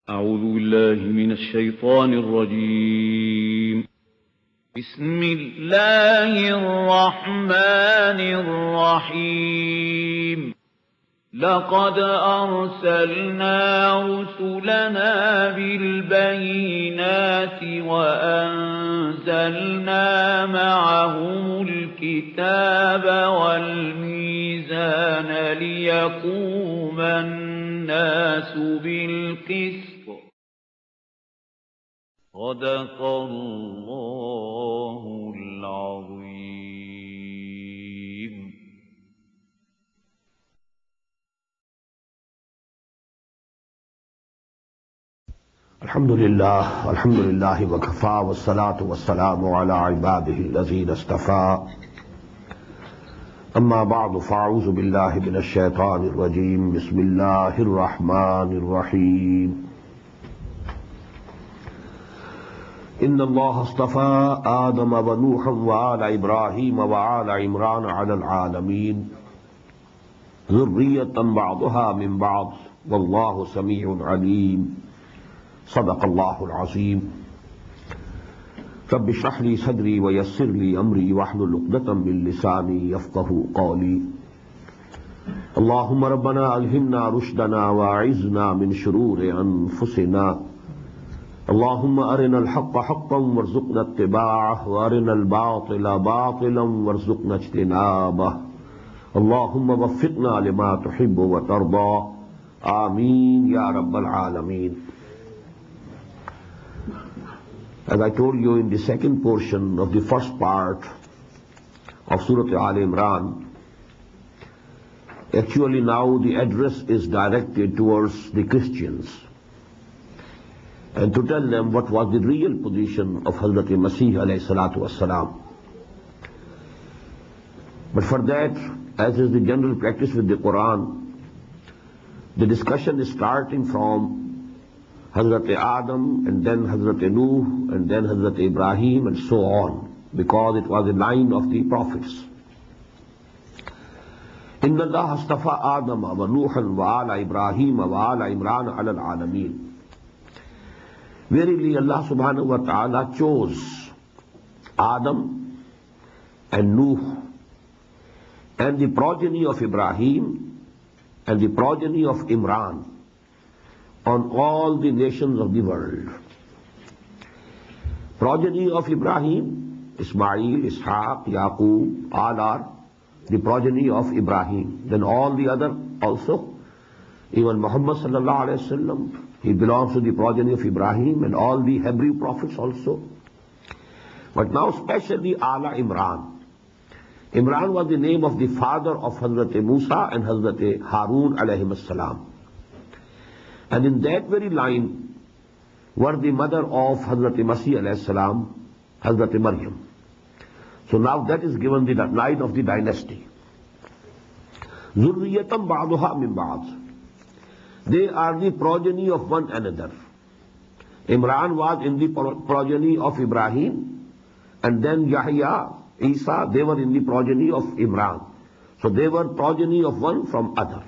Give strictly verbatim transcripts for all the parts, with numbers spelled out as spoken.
أعوذ بالله من الشيطان الرجيم. بسم الله الرحمن الرحيم. لقد أرسلنا رسلنا بالبينات وأنزلنا معهم الكتاب والميزان ليقوم الناس بالقسط. صدق الله العظيم. الحمد لله الحمد لله وكفى والصلاة والسلام على عباده الذين اصطفى أما بعد فأعوذ بالله من الشيطان الرجيم. بسم الله الرحمن الرحيم. إن الله اصطفى آدم ونوحا وآل إبراهيم وآل عمران على العالمين ذرية بعضها من بعض والله سميع عليم. صدق الله العظيم. رب اشرح لي صدري ويسر لي أمري واحلل عقدة من لساني يفقهوا قولي. اللهم ربنا ألهمنا رشدنا وأعذنا من شرور أنفسنا. اللهم أرنا الحق حقا وارزقنا اتباعه وأرنا الباطل باطلا وارزقنا اجتنابه. اللهم وفقنا لما تحب وترضى. آمين يا رب العالمين. As I told you in the second portion of the first part of Surah Al Imran, actually now the address is directed towards the Christians and to tell them what was the real position of Hazrat Masih alayhi salatu wassalam. But for that, as is the general practice with the Quran, the discussion is starting from Hazrat Adam and then Hazrat Nuh and then Hazrat Ibrahim and so on, because it was a line of the prophets. Inna Allah astafa Adam wa Nuhan wa ala Ibrahim wa ala Imran ala al-alameen. Verily Allah subhanahu wa ta'ala chose Adam and Nuh and the progeny of Ibrahim and the progeny of Imran on all the nations of the world. Progeny of Ibrahim, Ismail, Ishaq, Yaqub, all are the progeny of Ibrahim. Then all the other also, even Muhammad sallallahu alayhi wa sallam, he belongs to the progeny of Ibrahim, and all the Hebrew prophets also. But now especially Ala Imran. Imran was the name of the father of Hazrat Musa and Hazrat Harun alayhim as-salam. And in that very line were the mother of Hazrat Masih alayhi salam, Hazrat Maryam. So now that is given the line of the dynasty. Zurriyatam ba'duha min ba'd. They are the progeny of one another. Imran was in the progeny of Ibrahim, and then Yahya, Isa, they were in the progeny of Imran. So they were progeny of one from other.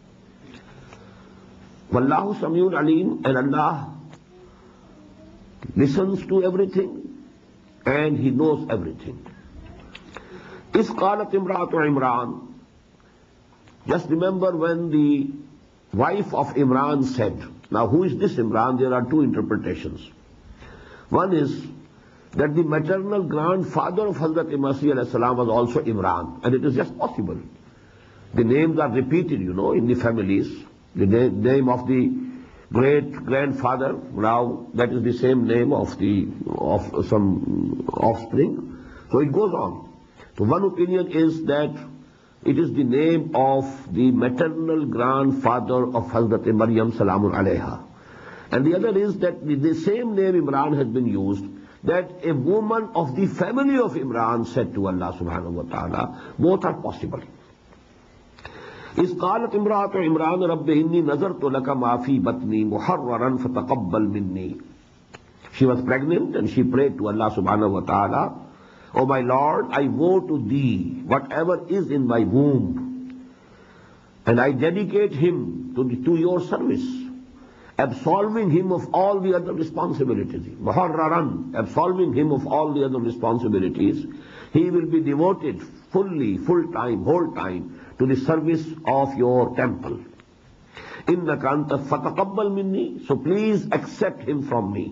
Wallahu Samiun Alim, and Allah listens to everything and He knows everything. Is qalat imra'atu Imran. Just remember when the wife of Imran said, now who is this Imran? There are two interpretations. One is that the maternal grandfather of Hazrat Masih alayhi salam was also Imran, and it is just possible. The names are repeated, you know, in the families. The name of the great grandfather, now that is the same name of the of some offspring. So it goes on. So one opinion is that it is the name of the maternal grandfather of Hazrat Maryam salamun alayha. And the other is that the same name Imran has been used, that a woman of the family of Imran said to Allah subhanahu wa ta'ala. Both are possible. إذ قالت امرأة عمران رب إني نذرت لك ما في بطني محررا فتقبل مني. She was pregnant and she prayed to Allah subhanahu wa ta'ala, O my Lord, I vow to thee whatever is in my womb, and I dedicate him to, the, to your service, absolving him of all the other responsibilities. Muharraran, absolving him of all the other responsibilities. He will be devoted fully, full time, whole time to the service of your temple. Innaka anta fataqabbal minni, so please accept him from me.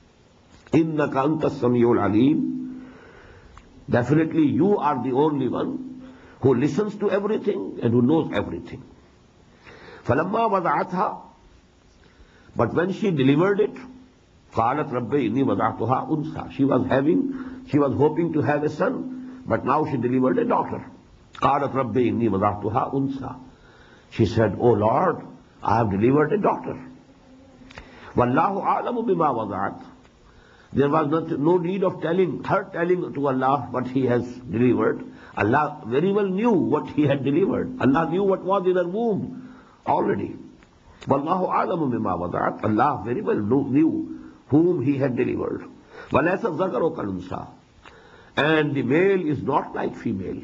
Innaka anta samiul alim, definitely you are the only one who listens to everything and who knows everything. Falamma wada'atha, but when she delivered it, qalat rabbi inni wada'tuha unsa, she was having, she was hoping to have a son, but now she delivered a daughter. Qalat rabbi inni wada'tuha unsa, she said, oh Lord, I have delivered a daughter. Wallahu a'lamu bima wada'at. There was not, no need of telling, her telling to Allah what he has delivered. Allah very well knew what he had delivered. Allah knew what was in her womb already. Wallahu a'lamu bima wada'at. Allah very well knew whom he had delivered. وَلَيْسَ الذَّكَرُ كَالْأُنْثَى. And the male is not like female.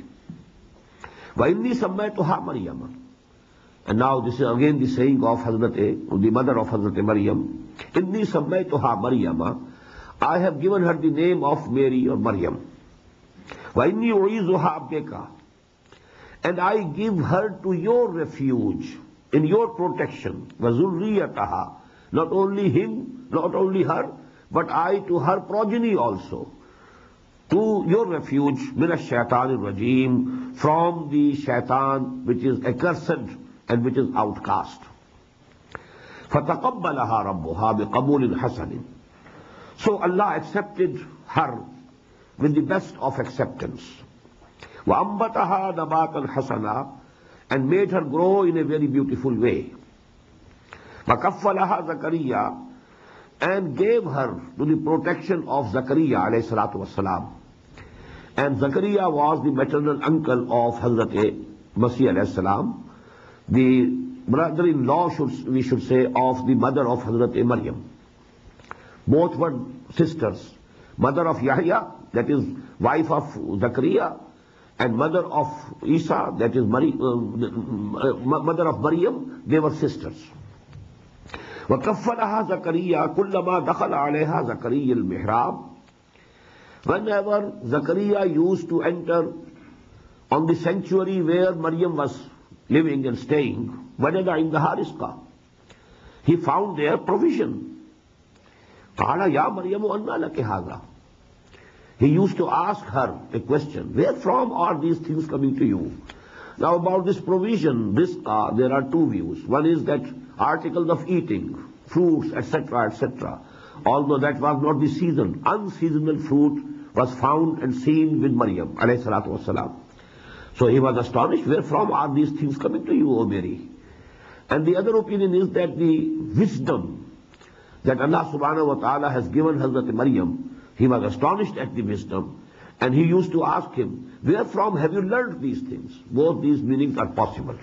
وَإِنِّي سَمَّيْتُهَا مَرْيَمَ. And now this is again the saying of Hazrat, the mother of Hazrat Maryam. Inni sammaytuha Maryama. I have given her the name of Mary or Maryam. Wa inni u'izuha bika. And I give her to your refuge, in your protection. Wa zurriyataha. Not only him, not only her, but I to her progeny also. To your refuge, min ash-shaytan rajim, from the shaitan which is accursed and which is outcast. فَتَقَبَّلَهَا رَبُّهَا بِقَبُولٍ حَسَنٍ. So Allah accepted her with the best of acceptance. وَأَنْبَتَهَا نَبَاتًا حَسَنًا, and made her grow in a very beautiful way. وَكَفَّلَهَا زَكَرِيَّا, and gave her to the protection of Zakaria alayhi salatu wasalam. And Zakaria was the maternal uncle of Hazrat Masih alayhi salam, the brother-in-law, should, we should say, of the mother of Hazrat Maryam. Both were sisters. Mother of Yahya, that is wife of Zakaria, and mother of Isa, that is Mari, uh, mother of Maryam, they were sisters. وَكَفَّلَهَا زَكَرِيَّا كُلَّمَا دَخَلَ عَلَيْهَا زَكَرِيَّ الْمِحْرَابِ. Whenever Zakaria used to enter on the sanctuary where Maryam was living and staying, وَجَدَ عِنْدَهَا رِزْقًا, he found there provision. قَالَ يَا مَرْيَمُ أَنَّى لَكِ هَذَا. He used to ask her a question, where from are these things coming to you? Now about this provision, rizqa, there are two views. One is that articles of eating, fruits, et cetera, et cetera. Although that was not the season, unseasonal fruit was found and seen with Maryam alayhi salatu wasalam. So he was astonished, where from are these things coming to you, O Mary? And the other opinion is that the wisdom that Allah subhanahu wa ta'ala has given Hazrat Maryam, he was astonished at the wisdom, and he used to ask him, where from have you learned these things? Both these meanings are possible.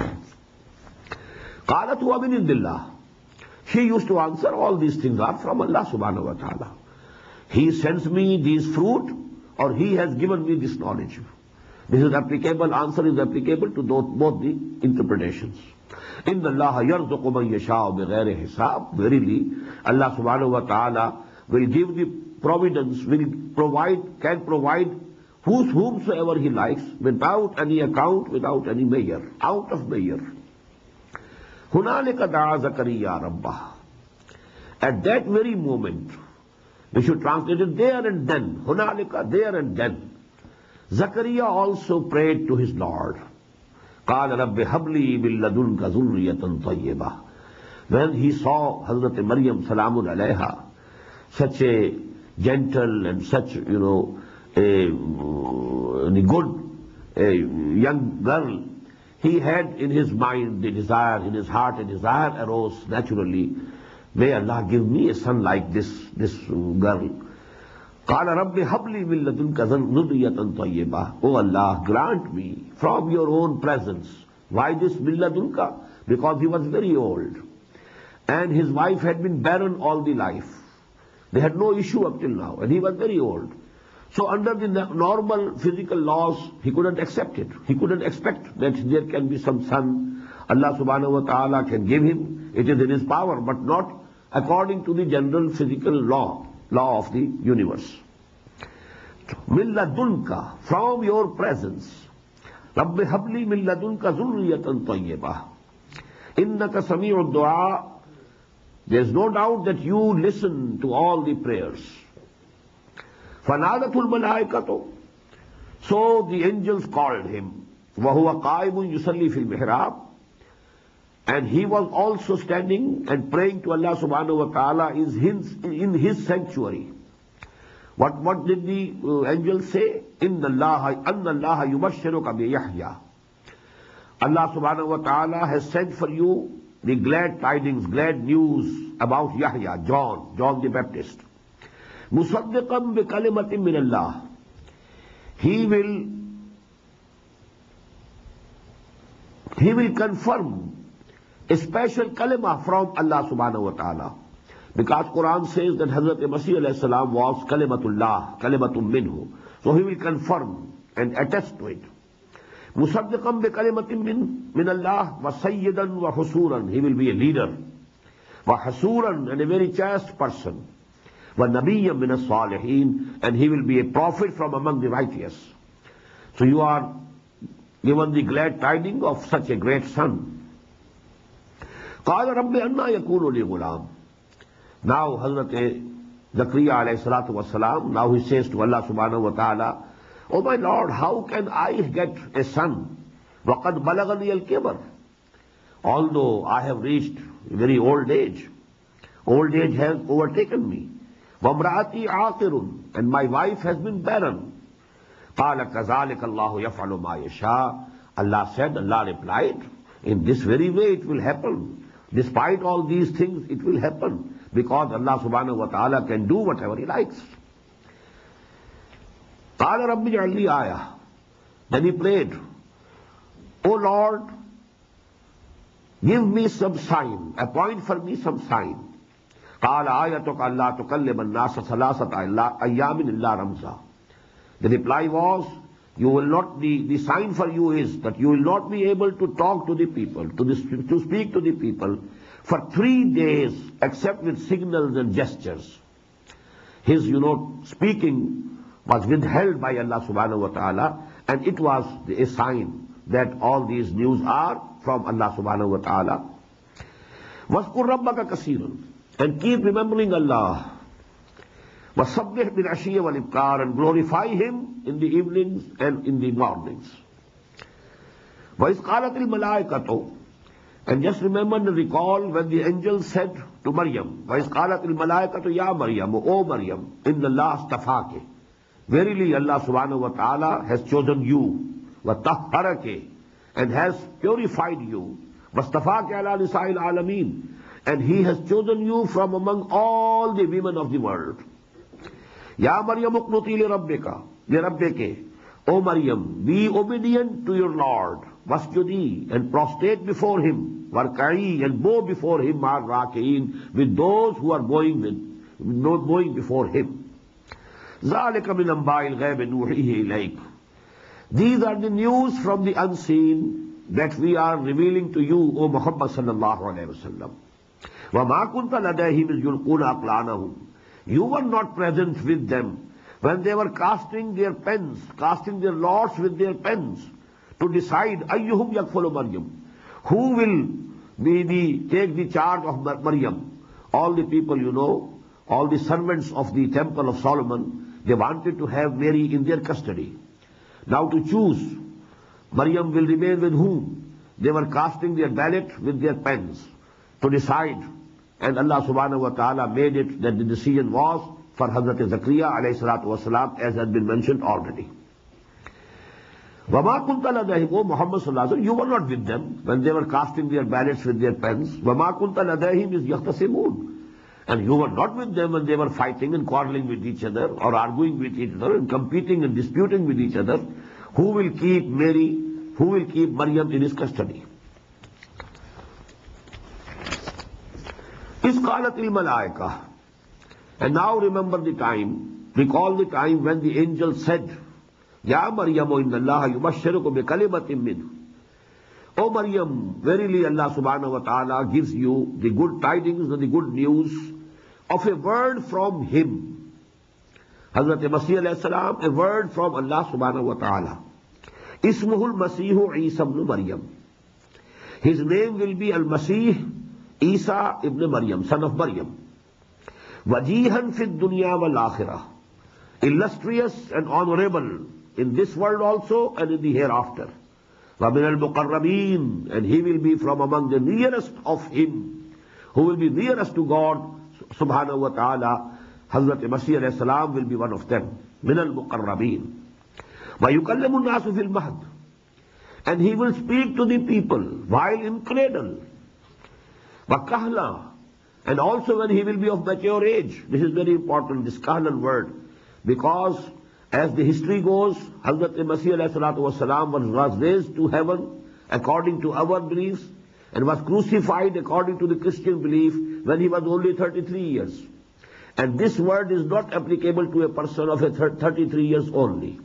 قَالَتْ هُوَ مِنْ عِنْدِ اللَّهِ. She used to answer, all these things are from Allah subhanahu wa ta'ala. He sends me these fruit, or he has given me this knowledge. This is applicable, answer is applicable to both the interpretations. إِنَّ اللَّهَ يَرْزُقُ مَنْ يَشَاءُ بِغَيْرِ حِسَابٍ. Verily, Allah subhanahu wa ta'ala will give the providence, will provide, can provide whos, whomsoever he likes, without any account, without any measure, out of measure. هُنَالِكَ دَعَا زَكَرِيَّا رَبَّهُ. At that very moment, we should translate it there and then. هُنَالِكَ, there and then. Zakaria also prayed to his Lord. قَالَ رَبِّ هَبْ لِي مِن لَّدُنْكَ ذُرِّيَّةً طَيِّبَةً. When he saw Hazrat Maryam salamun alayha, such a gentle and such, you know, a, a good a young girl, he had in his mind the desire, in his heart a desire arose naturally, may Allah give me a son like this, this girl. قَالَ رَبِّ هَبْ لِي مِن لَّدُنْكَ ذُرِّيَّةً طَيِّبَةً. Oh Allah, grant me from your own presence. Why this مِن لَّدُنْكَ? Because he was very old, and his wife had been barren all the life. They had no issue up till now, and he was very old. So under the normal physical laws, he couldn't accept it. He couldn't expect that there can be some son. Allah subhanahu wa ta'ala can give him It is in his power, but not according to the general physical law, law of the universe. Min ladunka, from your presence. Rabbi habli min ladunka zurriyatan tayyibah. Innaka sami'ud du'a. There is no doubt that you listen to all the prayers. Fanadatul malaikatu. So the angels called him. وَهُوَ قَائِمٌ يُصَلِّي فِي الْمِحْرَابِ. And he was also standing and praying to Allah subhanahu wa ta'ala in his, in his sanctuary. What, what did the uh, angel say? إِنَّ اللَّهَ أَنَّ اللَّهَ يُبَشِّرُكَ بِيَحْيَا. Allah subhanahu wa ta'ala has sent for you the glad tidings, glad news about Yahya, John, John the Baptist. مُصَدِّقًا بِكَلِمَةٍ مِّنَ اللَّهِ. He will, he will confirm a special kalima from Allah subhanahu wa ta'ala. Because Quran says that Hazrat Masih alayhi salam was kalimatullah, kalimatum minhu. So he will confirm and attest to it. Musaddiqan bi kalimatin min, min Allah wa sayyidan wa husuran. He will be a leader. Wa hasuran, and a very chaste person. Wa nabiyyan min as-salihin, and he will be a prophet from among the righteous. So you are given the glad tidings of such a great son. قال رب أنى يكون لي غلام. Now Hazrat Zakaria alayhi salatu wasalam, now he says to Allah subhanahu wa ta'ala, Oh my Lord, how can I get a son? وَقَدْ بَلَغَنِيَ الْكِبَرِ. Although I have reached a very old age, old age has overtaken me. وَامْرَأَتِي عَاقِرٌ, and my wife has been barren. قَالَ كَذَلِكَ اللَّهُ يَفْعَلُ مَا يَشَاءُ. Allah said, Allah replied, in this very way it will happen. Despite all these things, it will happen. Because Allah subhanahu wa ta'ala can do whatever He likes. قَالَ رَبِّ اجْعَلْ لِي آيَةً. Then he prayed, O Lord, give me some sign, appoint for me some sign. قَالَ آيَتُكَ أَلَّا تُكَلِّمَ النَّاسَ ثَلَاثَةَ أَيَّامٍ إِلَّا رَمْزًا. The reply was, you will not, the, the sign for you is that you will not be able to talk to the people, to, the, to speak to the people for three days except with signals and gestures. His, you know, speaking was withheld by Allah subhanahu wa ta'ala, and it was a sign that all these news are from Allah subhanahu wa ta'ala. وَاذْكُرْ رَبَّكَ كَثِيرًا. And keep remembering Allah. وَصَبِّحْ بِالْعَشِيِّ وَالْإِبْكَارِ, and glorify Him in the evenings and in the mornings. وَإِذْ قَالَتِ الْمَلَائِكَةُ. And just remember and recall when the angel said to Maryam, وَإِذْ قَالَتِ الْمَلَائِكَةُ يَا مَرْيَمُ, O Maryam, إِنَّ اللَّهَ اسْتَفَاكِ. Verily Allah subhanahu wa ta'ala has chosen you, وَطَهَّرَكِ, and has purified you, وَاسْتَفَاكِ عَلَى نِسَاءِ الْعَالَمِينَ, and He has chosen you from among all the women of the world. Ya Maryam uqnuti li rabbika, li rabbike. O Maryam, be obedient to your Lord. Wasjudi, and prostrate before Him. Warka'i, and bow before Him. Mar raki'in, with those who are going with, not going before Him. Zalika min amba'il ghayb nuhihi ilayk. These are the news from the unseen that we are revealing to you, O Muhammad sallallahu alayhi wa sallam. Wa ma kunta ladayhim iz yulquna aqlanahum. You were not present with them when they were casting their pens, casting their lots with their pens to decide ayyuhum yakfulu Maryam, who will be the, take the charge of Maryam. All the people, you know, all the servants of the temple of Solomon, they wanted to have Mary in their custody. Now to choose, Maryam will remain with whom? They were casting their ballot with their pens to decide. And Allah subhanahu wa ta'ala made it that the decision was for Hazrat Zakaria alayhi salatu wasalam, as has been mentioned already. وَمَا كُنْتَ لَدَيْهِمْ, O Muhammad sallallahu alayhi wa sallam, you were not with them when they were casting their ballots with their pens. وَمَا كُنْتَ لَدَيْهِمْ is يَخْتَصِمُونَ. And you were not with them when they were fighting and quarreling with each other, or arguing with each other, and competing and disputing with each other. Who will keep Mary, who will keep Maryam in his custody? Is qalatil malaika. And now remember the time, recall the time when the angel said, Ya Maryamu inna Allah yubashshiruka bi kalimatin minhu. O Maryam, verily Allah subhanahu wa ta'ala gives you the good tidings and the good news of a word from Him. Hazrat Masih alayhi salam, a word from Allah subhanahu wa ta'ala. Ismuhul Masihu Isa ibn Maryam. His name will be Al-Masih Isa ibn Maryam, son of Maryam. Wajihan fid dunya wal akhirah. Illustrious and honorable in this world also and in the hereafter. وَمِنَ الْمُقَرَّبِينَ, and he will be from among the nearest of him, who will be nearest to God subhanahu wa ta'ala. Hazrat Masih alayhi salam will be one of them. مِنَ الْمُقَرَّبِينَ. وَيُكَلِّمُ النَّاسُ فِي الْمَهْدِ, and he will speak to the people while in cradle. وَكَهْلًا, and also when he will be of mature age. This is very important, this kahlan word, because as the history goes, Hazrat Masih alayhi salatu wasalam was, was raised to heaven according to our beliefs and was crucified according to the Christian belief when he was only thirty-three years. And this word is not applicable to a person of a thirty-three years only.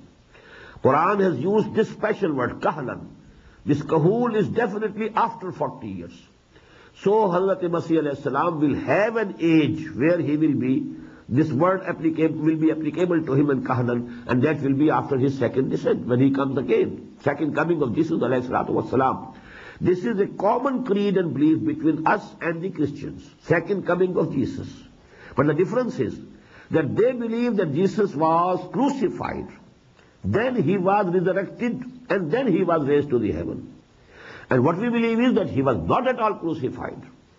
Quran has used this special word, kahlan. This kahul is definitely after forty years. So Hazrat Masih alayhi salam will have an age where he will be, this word applicable, will be applicable to him in kahlan, and that will be after his second descent, when he comes again. Second coming of Jesus alayhi salatu wasalam. This is a common creed and belief between us and the Christians. Second coming of Jesus. But the difference is that they believe that Jesus was crucified, then he was resurrected, and then he was raised to the heaven. And what we believe is that he was not at all crucified.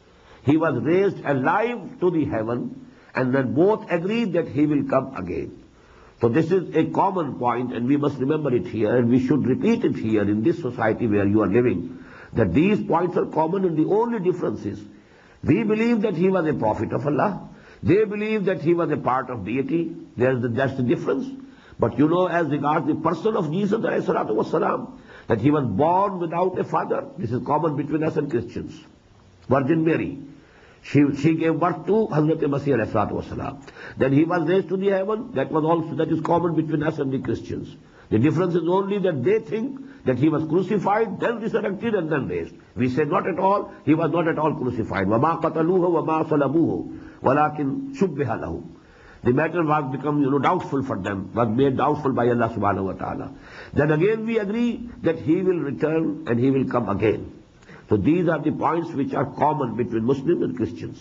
He was raised alive to the heaven, and then both agree that he will come again. So this is a common point, and we must remember it here, and we should repeat it here in this society where you are living, that these points are common, and the only difference is, we believe that he was a prophet of Allah. They believe that he was a part of deity. There's the, that's the difference. But you know, as regards the person of Jesus alayhi salatu wasalam, that he was born without a father. This is common between us and Christians. Virgin Mary, she, she gave birth to Hazrat Masih alayhi salatu wasalam. Then he was raised to the heaven. That was also, that is common between us and the Christians. The difference is only that they think that he was crucified, then resurrected, and then raised. We say not at all, he was not at all crucified. وَمَا قَتَلُوهُ وَمَا صَلَبُوهُ وَلَكِنْ شُبِّهَ لَهُ. The matter was become, you know, doubtful for them, was made doubtful by Allah subhanahu wa ta'ala. Then again we agree that he will return and he will come again. So these are the points which are common between Muslims and Christians.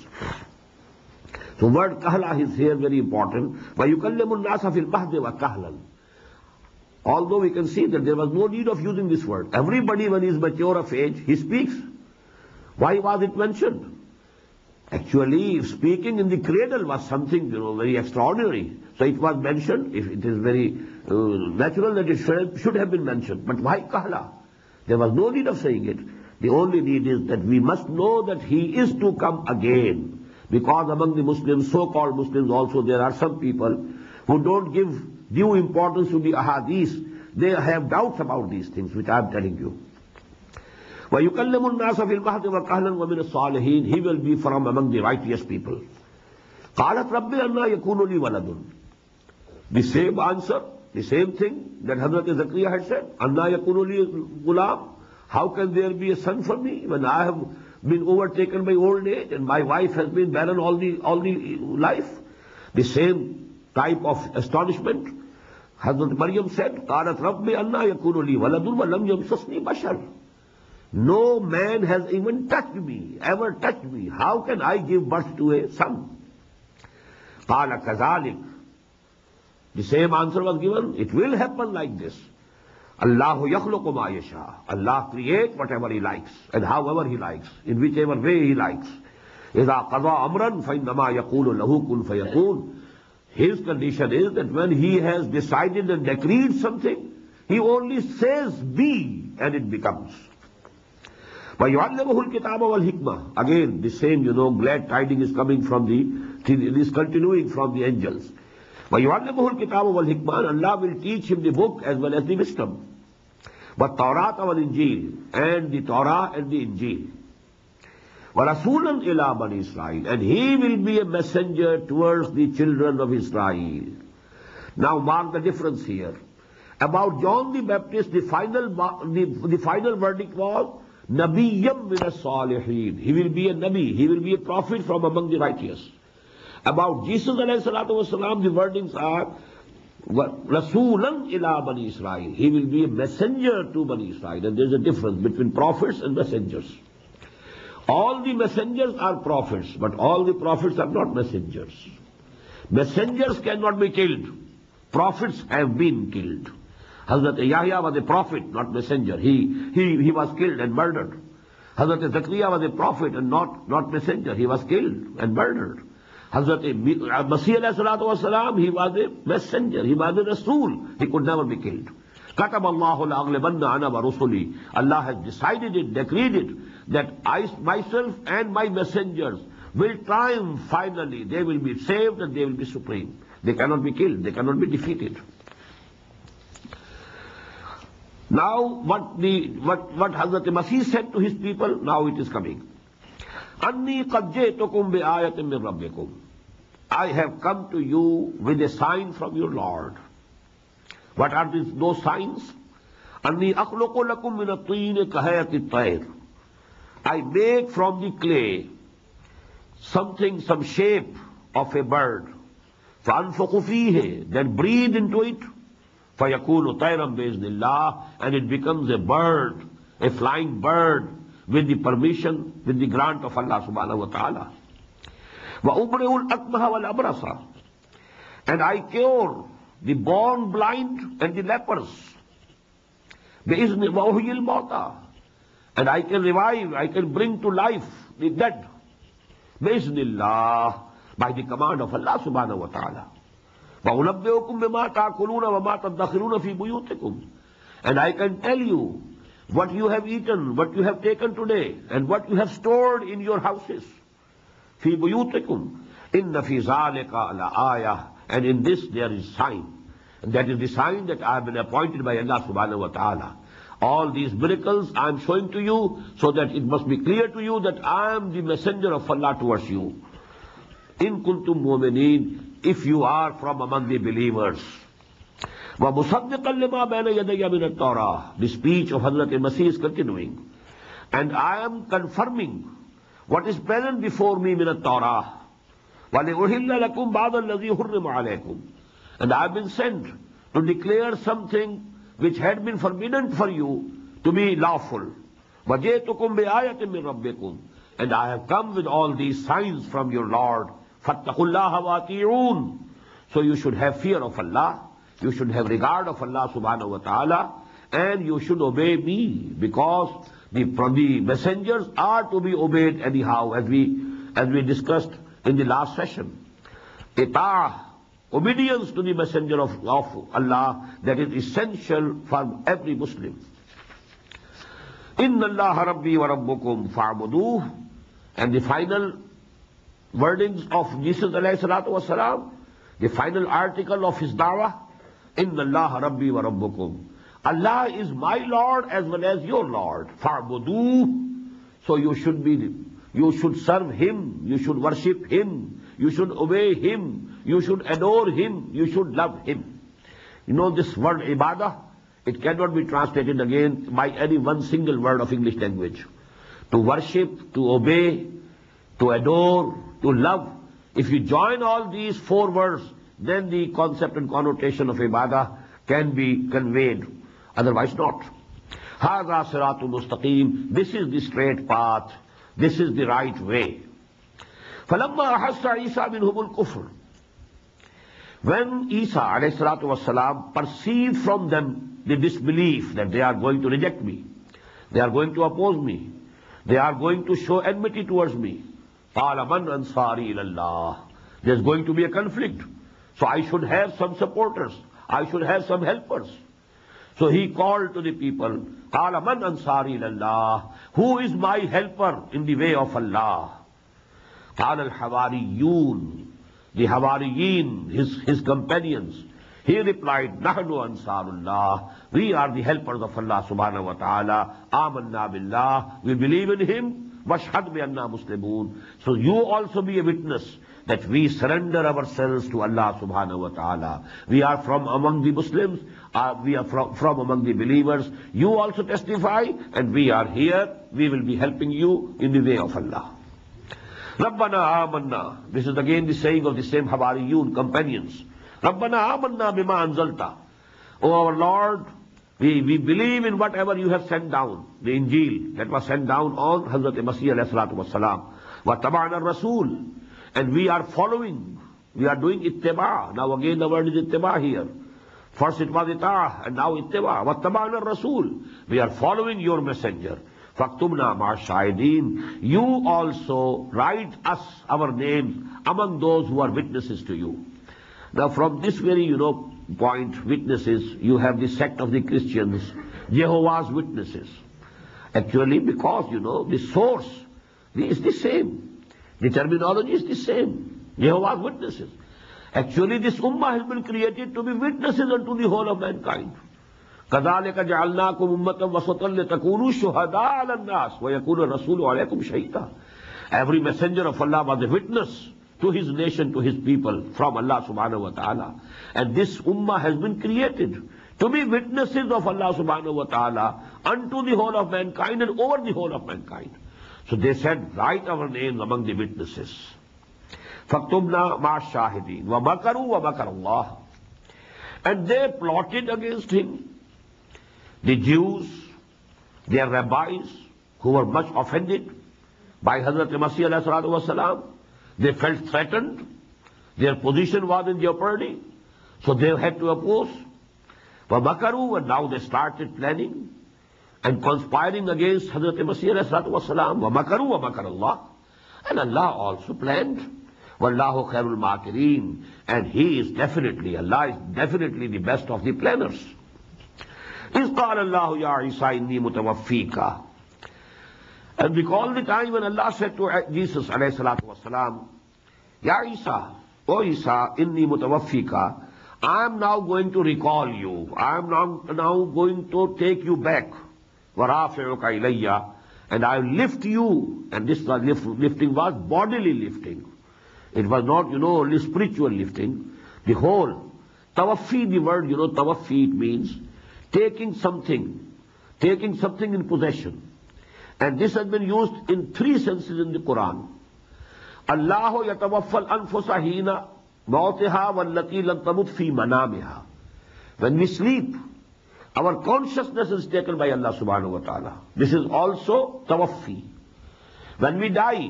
So word kahla is here very important. وَيُكَلِّمُ النَّاسَ فِي الْمَهْدِ وَكَهْلًا. Although we can see that there was no need of using this word. Everybody when he is mature of age, he speaks. Why was it mentioned? Actually, speaking in the cradle was something, you know, very extraordinary. So it was mentioned. If it is very uh, natural that it should, should have been mentioned. But why kahla? There was no need of saying it. The only need is that we must know that he is to come again. Because among the Muslims, so-called Muslims also, there are some people who don't give due importance to the ahadith. They have doubts about these things, which I am telling you. وَيُكَلِّمُ النَّاسَ فِي الْمَهْدِ وَكَهْلًا وَمِنَ الصَّالِحِينَ. He will be from among the righteous people. قَالَتْ رَبِّ أَنَّا يَكُونُ لِي وَلَدٌ. The same answer, the same thing that Hazrat Zakaria had said. أَنَّا يَكُونُ لِي غُلَامٌ. How can there be a son for me when I have been overtaken by old age and my wife has been barren all the, all the life? The same type of astonishment. Hazrat Maryam said, قَالَتْ رَبِّ أَنَّا يَكُونُ لِي وَلَدٌ وَلَمْ يَمْسَسْنِي بَشَرٌ. No man has even touched me, ever touched me. How can I give birth to a son? قَالَ كَذَلِكَ. The same answer was given. It will happen like this. Allahu yakhluqu ma yasha. Allah creates whatever He likes and however He likes, in whichever way He likes. إِذَا قَضَى أَمْرًا فَإِنَّمَا يَقُولُ لَهُ كُنْ فَيَكُونُ. His condition is that when He has decided and decreed something, He only says be, and it becomes. وَيُعَلِّمُهُ الْكِتَابَ وَالْحِكْمَةِ. Again, the same, you know, glad tidings is coming from the, it is continuing from the angels. وَيُعَلِّمُهُ الْكِتَابَ وَالْحِكْمَةِ. Allah will teach him the book as well as the wisdom. وَالتَّوْرَاةَ وَالْإِنْجِيلِ. And the Torah and the Injil. وَرَسُولًا إِلَىٰ بَنِي إِسْرَائِيلِ. And he will be a messenger towards the children of Israel. Now mark the difference here. About John the Baptist, the final, the, the final verdict was Nabiyyam min as-salihin. He will be a Nabi, he will be a prophet from among the righteous. About Jesus alayhi salatu wasalam, the wordings are Rasulan ila Bani Israel. He will be a messenger to Bani Israel. And there is a difference between prophets and messengers. All the messengers are prophets, but all the prophets are not messengers. Messengers cannot be killed. Prophets have been killed. Hazrat Yahya was a prophet, not messenger. He, he, he was killed and murdered. Hazrat Zakaria was a prophet and not, not messenger. He was killed and murdered. Hazrat Masih alayhi salatu wasalam, he was a messenger. He was a Rasul. He could never be killed. Katab Allahu la'aghlibanna ana wa rusuli. Allah has decided it, decreed it, that I myself and my messengers will triumph finally. They will be saved and they will be supreme. They cannot be killed. They cannot be defeated. Now, what the what what Hazrat Masih said to his people, now it is coming. Anni qad ji'tukum bi ayatin min rabbikum. I have come to you with a sign from your Lord. What are these, those signs? Anni akhluqu lakum min at-tin kahayati at-tayr. I make from the clay something, some shape of a bird. فَأَنْفُقُ فِيهِ, then breathe into it. فَيَكُونُ طَيْرًا بِإِذْنِ اللَّهِ, and it becomes a bird, a flying bird, with the permission, with the grant of Allah subhanahu wa ta'ala. وَأُبْرِئُ الْأَكْمَهَ وَالْأَبْرَصَ, and I cure the born blind and the lepers. بِإِذْنِ وَأُحْيِي الْمَوْتَى, and I can revive, I can bring to life the dead. بِإِذْنِ اللَّهِ, by the command of Allah subhanahu wa ta'ala. وَأُنَبِّئُكُم بِمَا تَأْكُلُونَ وَمَا تَدَّخِرُونَ فِي بُيُوتِكُمْ, and I can tell you what you have eaten, what you have taken today, and what you have stored in your houses. فِي بُيُوتِكُمْ إِنَّ فِي ذَلِكَ لَآيَةً, and in this there is sign. And that is the sign that I have been appointed by Allah subhanahu wa ta'ala. All these miracles I am showing to you so that it must be clear to you that I am the messenger of Allah towards you. In kuntum mu'mineen, if you are from among the believers. وَمُصَدِّقًا لِمَا بَيْنَ يَدَيَّ مِنَ التَّوْرَاةِ, the speech of Hazrat Masih is continuing. And I am confirming what is present before me min at-Torah. وَلِأُحِلَّ لَكُمْ بَعْضَ الَّذِي حُرِّمَ عَلَيْكُمْ, and I have been sent to declare something which had been forbidden for you to be lawful. وَجِئْتُكُمْ بِآيَةٍ مِّن رَبِّكُمْ, and I have come with all these signs from your Lord. فَاتَّقُوا اللَّهَ وَأَطِيعُونَ, so you should have fear of Allah, you should have regard of Allah subhanahu wa ta'ala, and you should obey me, because the, the messengers are to be obeyed anyhow, as we, as we discussed in the last session. Ita'ah, obedience to the messenger of, of Allah, that is essential for every Muslim. Inna Allah Rabbi wa Rabbukum fa'buduh, and the final wordings of Jesus alayhi salatu wasalam, the final article of his da'wah, Inna Allah Rabbi wa Rabbukum. Allah is my Lord as well as your Lord. Fa'buduh, so you should be, you should serve Him, you should worship Him, you should obey Him, you should adore Him, you should love Him. You know this word ibadah, it cannot be translated again by any one single word of English language. To worship, to obey, to adore, to love. If you join all these four words, then the concept and connotation of ibadah can be conveyed. Otherwise not. Hadha siratul mustaqim. This is the straight path. This is the right way. فَلَمَّا أَحَسَّ عِيسَى مِنْهُمُ الْكُفْرِ, when Isa alayhi salatu wasalam perceived from them the disbelief, that they are going to reject me, they are going to oppose me, they are going to show enmity towards me, قَالَ مَنْ أَنصَارِي إِلَى اللَّهِ, there's going to be a conflict. So I should have some supporters, I should have some helpers. So he called to the people, قَالَ مَنْ أَنصَارِي إِلَى اللَّهِ, who is my helper in the way of Allah? قَالَ الْحَوَارِيُّونَ, the Hawariyin, his, his companions. He replied, نَحْنُ أَنصَارُ اللَّهِ, we are the helpers of Allah subhanahu wa ta'ala. آمَنَّا بِاللَّهِ, we believe in Him. وَاشْهَدْ بِأَنَّا مُسْلِمُونَ. So you also be a witness that we surrender ourselves to Allah subhanahu wa ta'ala. We are from among the Muslims, uh, we are from, from among the believers. You also testify, and we are here. We will be helping you in the way of Allah. Rabbana amanna. This is again the saying of the same Hawariyun, companions. Rabbana amanna bima anzalta. O our Lord, we, we believe in whatever you have sent down, the Injil that was sent down on Hazrat Masih alayhi salatu wassalam. Wa taba'ana rasul. And we are following, we are doing ittiba. Now again the word is ittiba here. First it was ita'ah, and now ittiba. Wa taba'ana rasul. We are following your messenger. Faktumna ma shahideen. You also write us, our names, among those who are witnesses to you. Now from this very, you know, point, witnesses, you have the sect of the Christians, Jehovah's Witnesses. Actually, because, you know, the source is the same. The terminology is the same. Jehovah's Witnesses. Actually, this ummah has been created to be witnesses unto the whole of mankind. كَذَلِكَ جَعَلْنَاكُمْ أُمَّةً وَسَطًا لِتَكُونُوا شُهَدَاءَ عَلَى النَّاسِ وَيَكُونَ الرَّسُولُ عَلَيْكُمْ شَهِيدًا. Every messenger of Allah was a witness to his nation, to his people, from Allah subhanahu wa ta'ala. And this ummah has been created to be witnesses of Allah subhanahu wa ta'ala unto the whole of mankind and over the whole of mankind. So they said, write our names among the witnesses. فَاكْتُبْنَا مَعَ الشَّاهِدِينَ وَمَكَرُوا وَمَكَرَ اللَّهِ. And they plotted against him. The Jews, their rabbis, who were much offended by Hazrat Masih alayhi salatu wasalam, they felt threatened. Their position was in jeopardy. So they had to oppose. وَمَكَرُوا. And now they started planning and conspiring against Hazrat Masih alayhi salatu wasalam. وَمَكَرُوا وَمَكَرَ اللَّهِ. And Allah also planned. وَاللَّهُ خَيْرُ الْمَاكِرِينَ. And He is definitely, Allah is definitely the best of the planners. إِذْ قَالَ اللَّهُ يَا عِيسَى إِنِّي مُتَوَفِّيكَ. And recall the time when Allah said to Jesus alayhi salatu wasalam, Ya Isa, O Isa, inni mutawaffika, I am now going to recall you. I am now, now going to take you back. وَرَافِعُكَ إِلَيَّ. And I will lift you. And this was lift, lifting was bodily lifting. It was not, you know, only spiritual lifting. The whole. Tawaffi, the word, you know, tawaffi, it means taking something. Taking something in possession. And this has been used in three senses in the Quran. Allahu yatawaffal anfusa hina mawtiha wallati lam tamut fi manamiha. When we sleep, our consciousness is taken by Allah subhanahu wa ta'ala. This is also tawaffi. When we die,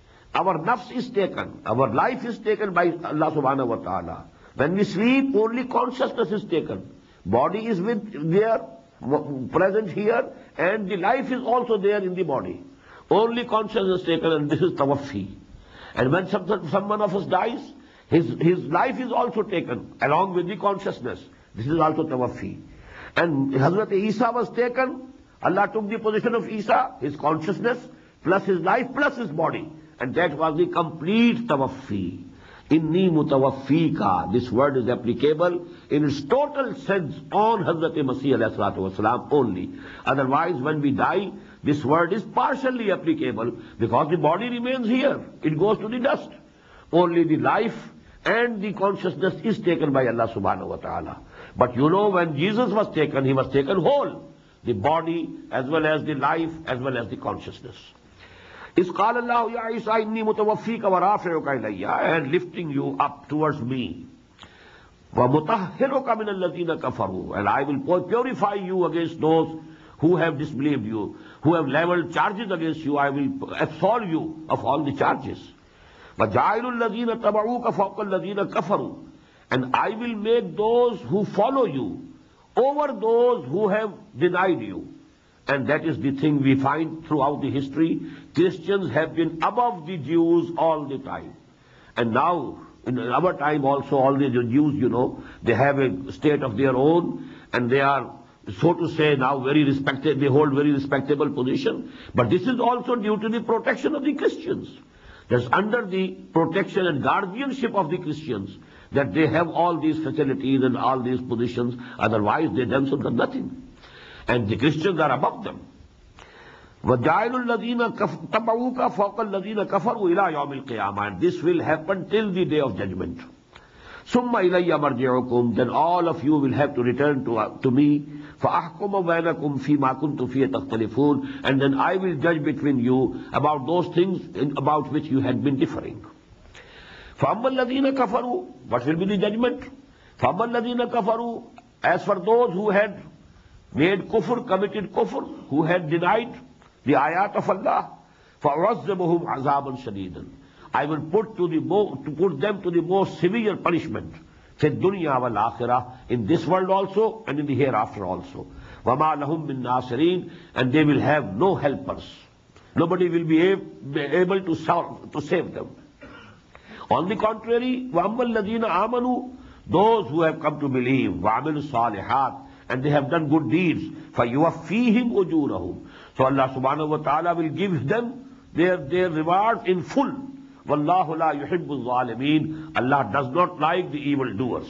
our nafs is taken, our life is taken by Allah subhanahu wa ta'ala. When we sleep, only consciousness is taken. Body is with there, present here, and the life is also there in the body. Only consciousness is taken, and this is tawaffi. And when some, someone of us dies, his, his life is also taken along with the consciousness. This is also tawaffi. And Hazrat Isa was taken, Allah took the position of Isa, his consciousness, plus his life, plus his body. And that was the complete tawaffi. Inni mutawaffika. This word is applicable in its total sense on Hazrat Masih alayhi salatu wasalam only. Otherwise, when we die, this word is partially applicable because the body remains here. It goes to the dust. Only the life and the consciousness is taken by Allah subhanahu wa ta'ala. But you know, when Jesus was taken, He was taken whole. The body as well as the life as well as the consciousness. إِذْ قَالَ اللَّهُ يَا عِيسَى إِنِّي مُتَوَفِّيكَ وَرَافِعُكَ إِلَيَّ. And lifting you up towards me. وَمُطَهِّرُكَ مِنَ الَّذِينَ كَفَرُوا. And I will purify you against those who have disbelieved you, who have leveled charges against you. I will absolve you of all the charges. وَجَعِلُ الَّذِينَ تَبَعُوكَ فَوْقَ الَّذِينَ كَفَرُوا. And I will make those who follow you over those who have denied you. And that is the thing we find throughout the history. Christians have been above the Jews all the time. And now, in our time also, all the Jews, you know, they have a state of their own, and they are, so to say, now very respected, they hold very respectable position. But this is also due to the protection of the Christians. That's under the protection and guardianship of the Christians that they have all these facilities and all these positions. Otherwise, they themselves are nothing. And the Christians are above them. وَجَعِلُ الَّذِينَ تَبَعُوكَ فَوْقَ الَّذِينَ كَفَرُوا إِلَى يَوْمِ الْقِيَامَةِ. And this will happen till the day of judgment. ثُمَّ إِلَيَّ مَرْجِعُكُمْ. Then all of you will have to return to, uh, to me. فَأَحْكُمَ بَيْنَكُمْ فِي مَا كُنْتُمْ فِيهِ تَخْتَلِفُونَ. And then I will judge between you about those things in, about which you had been differing. فَأَمَّا الَّذِينَ كَفَرُوا. What will be the judgment? فَأَمَّا الَّذِينَ كَفَرُوا. As for those who had made kufr, committed kufr, who had denied the ayat of Allah, فَأُعَذِّبُهُمْ عَذَابًا شَدِيدًا. I will put to the mo to put them to the most severe punishment, fi dunya wal akhirah, in this world also and in the hereafter also. وَمَا لَهُم مِّن نَاصِرِينَ. And they will have no helpers. Nobody will be able to solve, to save them. On the contrary, وَأَمَّا الَّذِينَ آمَنُوا. Those who have come to believe, وَعَمِلُوا الصَّالِحَاتِ. And they have done good deeds, فَيُوَفِّيهِمْ أُجُورَهُم. So Allah subhanahu wa ta'ala will give them their, their reward in full. وَاللَّهُ لَا يُحِبُّ الظَّالِمِينَ. Allah does not like the evildoers.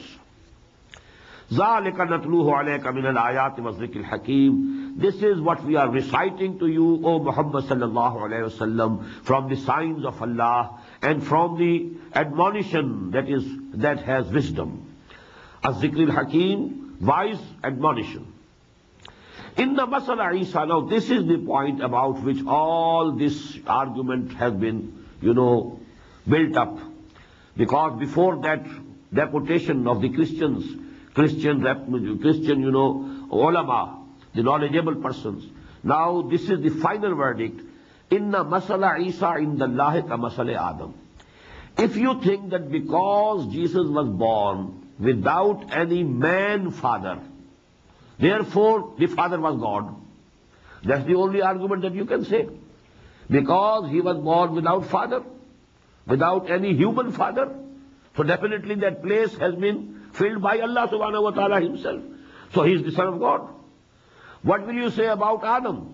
ذَلِكَ نَتْلُوهُ عَلَيْكَ مِنَ الْآيَاتِ وَالذِّكْرِ الْحَكِيمِ. This is what we are reciting to you, O Muhammad sallallahu alayhi wasallam, from the signs of Allah and from the admonition that is that has wisdom. Az-Zikr al-Hakim, wise admonition. Inna masala Isa. Now this is the point about which all this argument has been, you know, built up. Because before that deputation of the Christians, Christian, Christian, you know, ulama, the knowledgeable persons. Now this is the final verdict. Inna masala Isa indallahi ka masala Adam. If you think that because Jesus was born without any man father, therefore the father was God, that's the only argument that you can say. Because he was born without father, without any human father, so definitely that place has been filled by Allah subhanahu wa ta'ala himself. So he is the son of God. What will you say about Adam?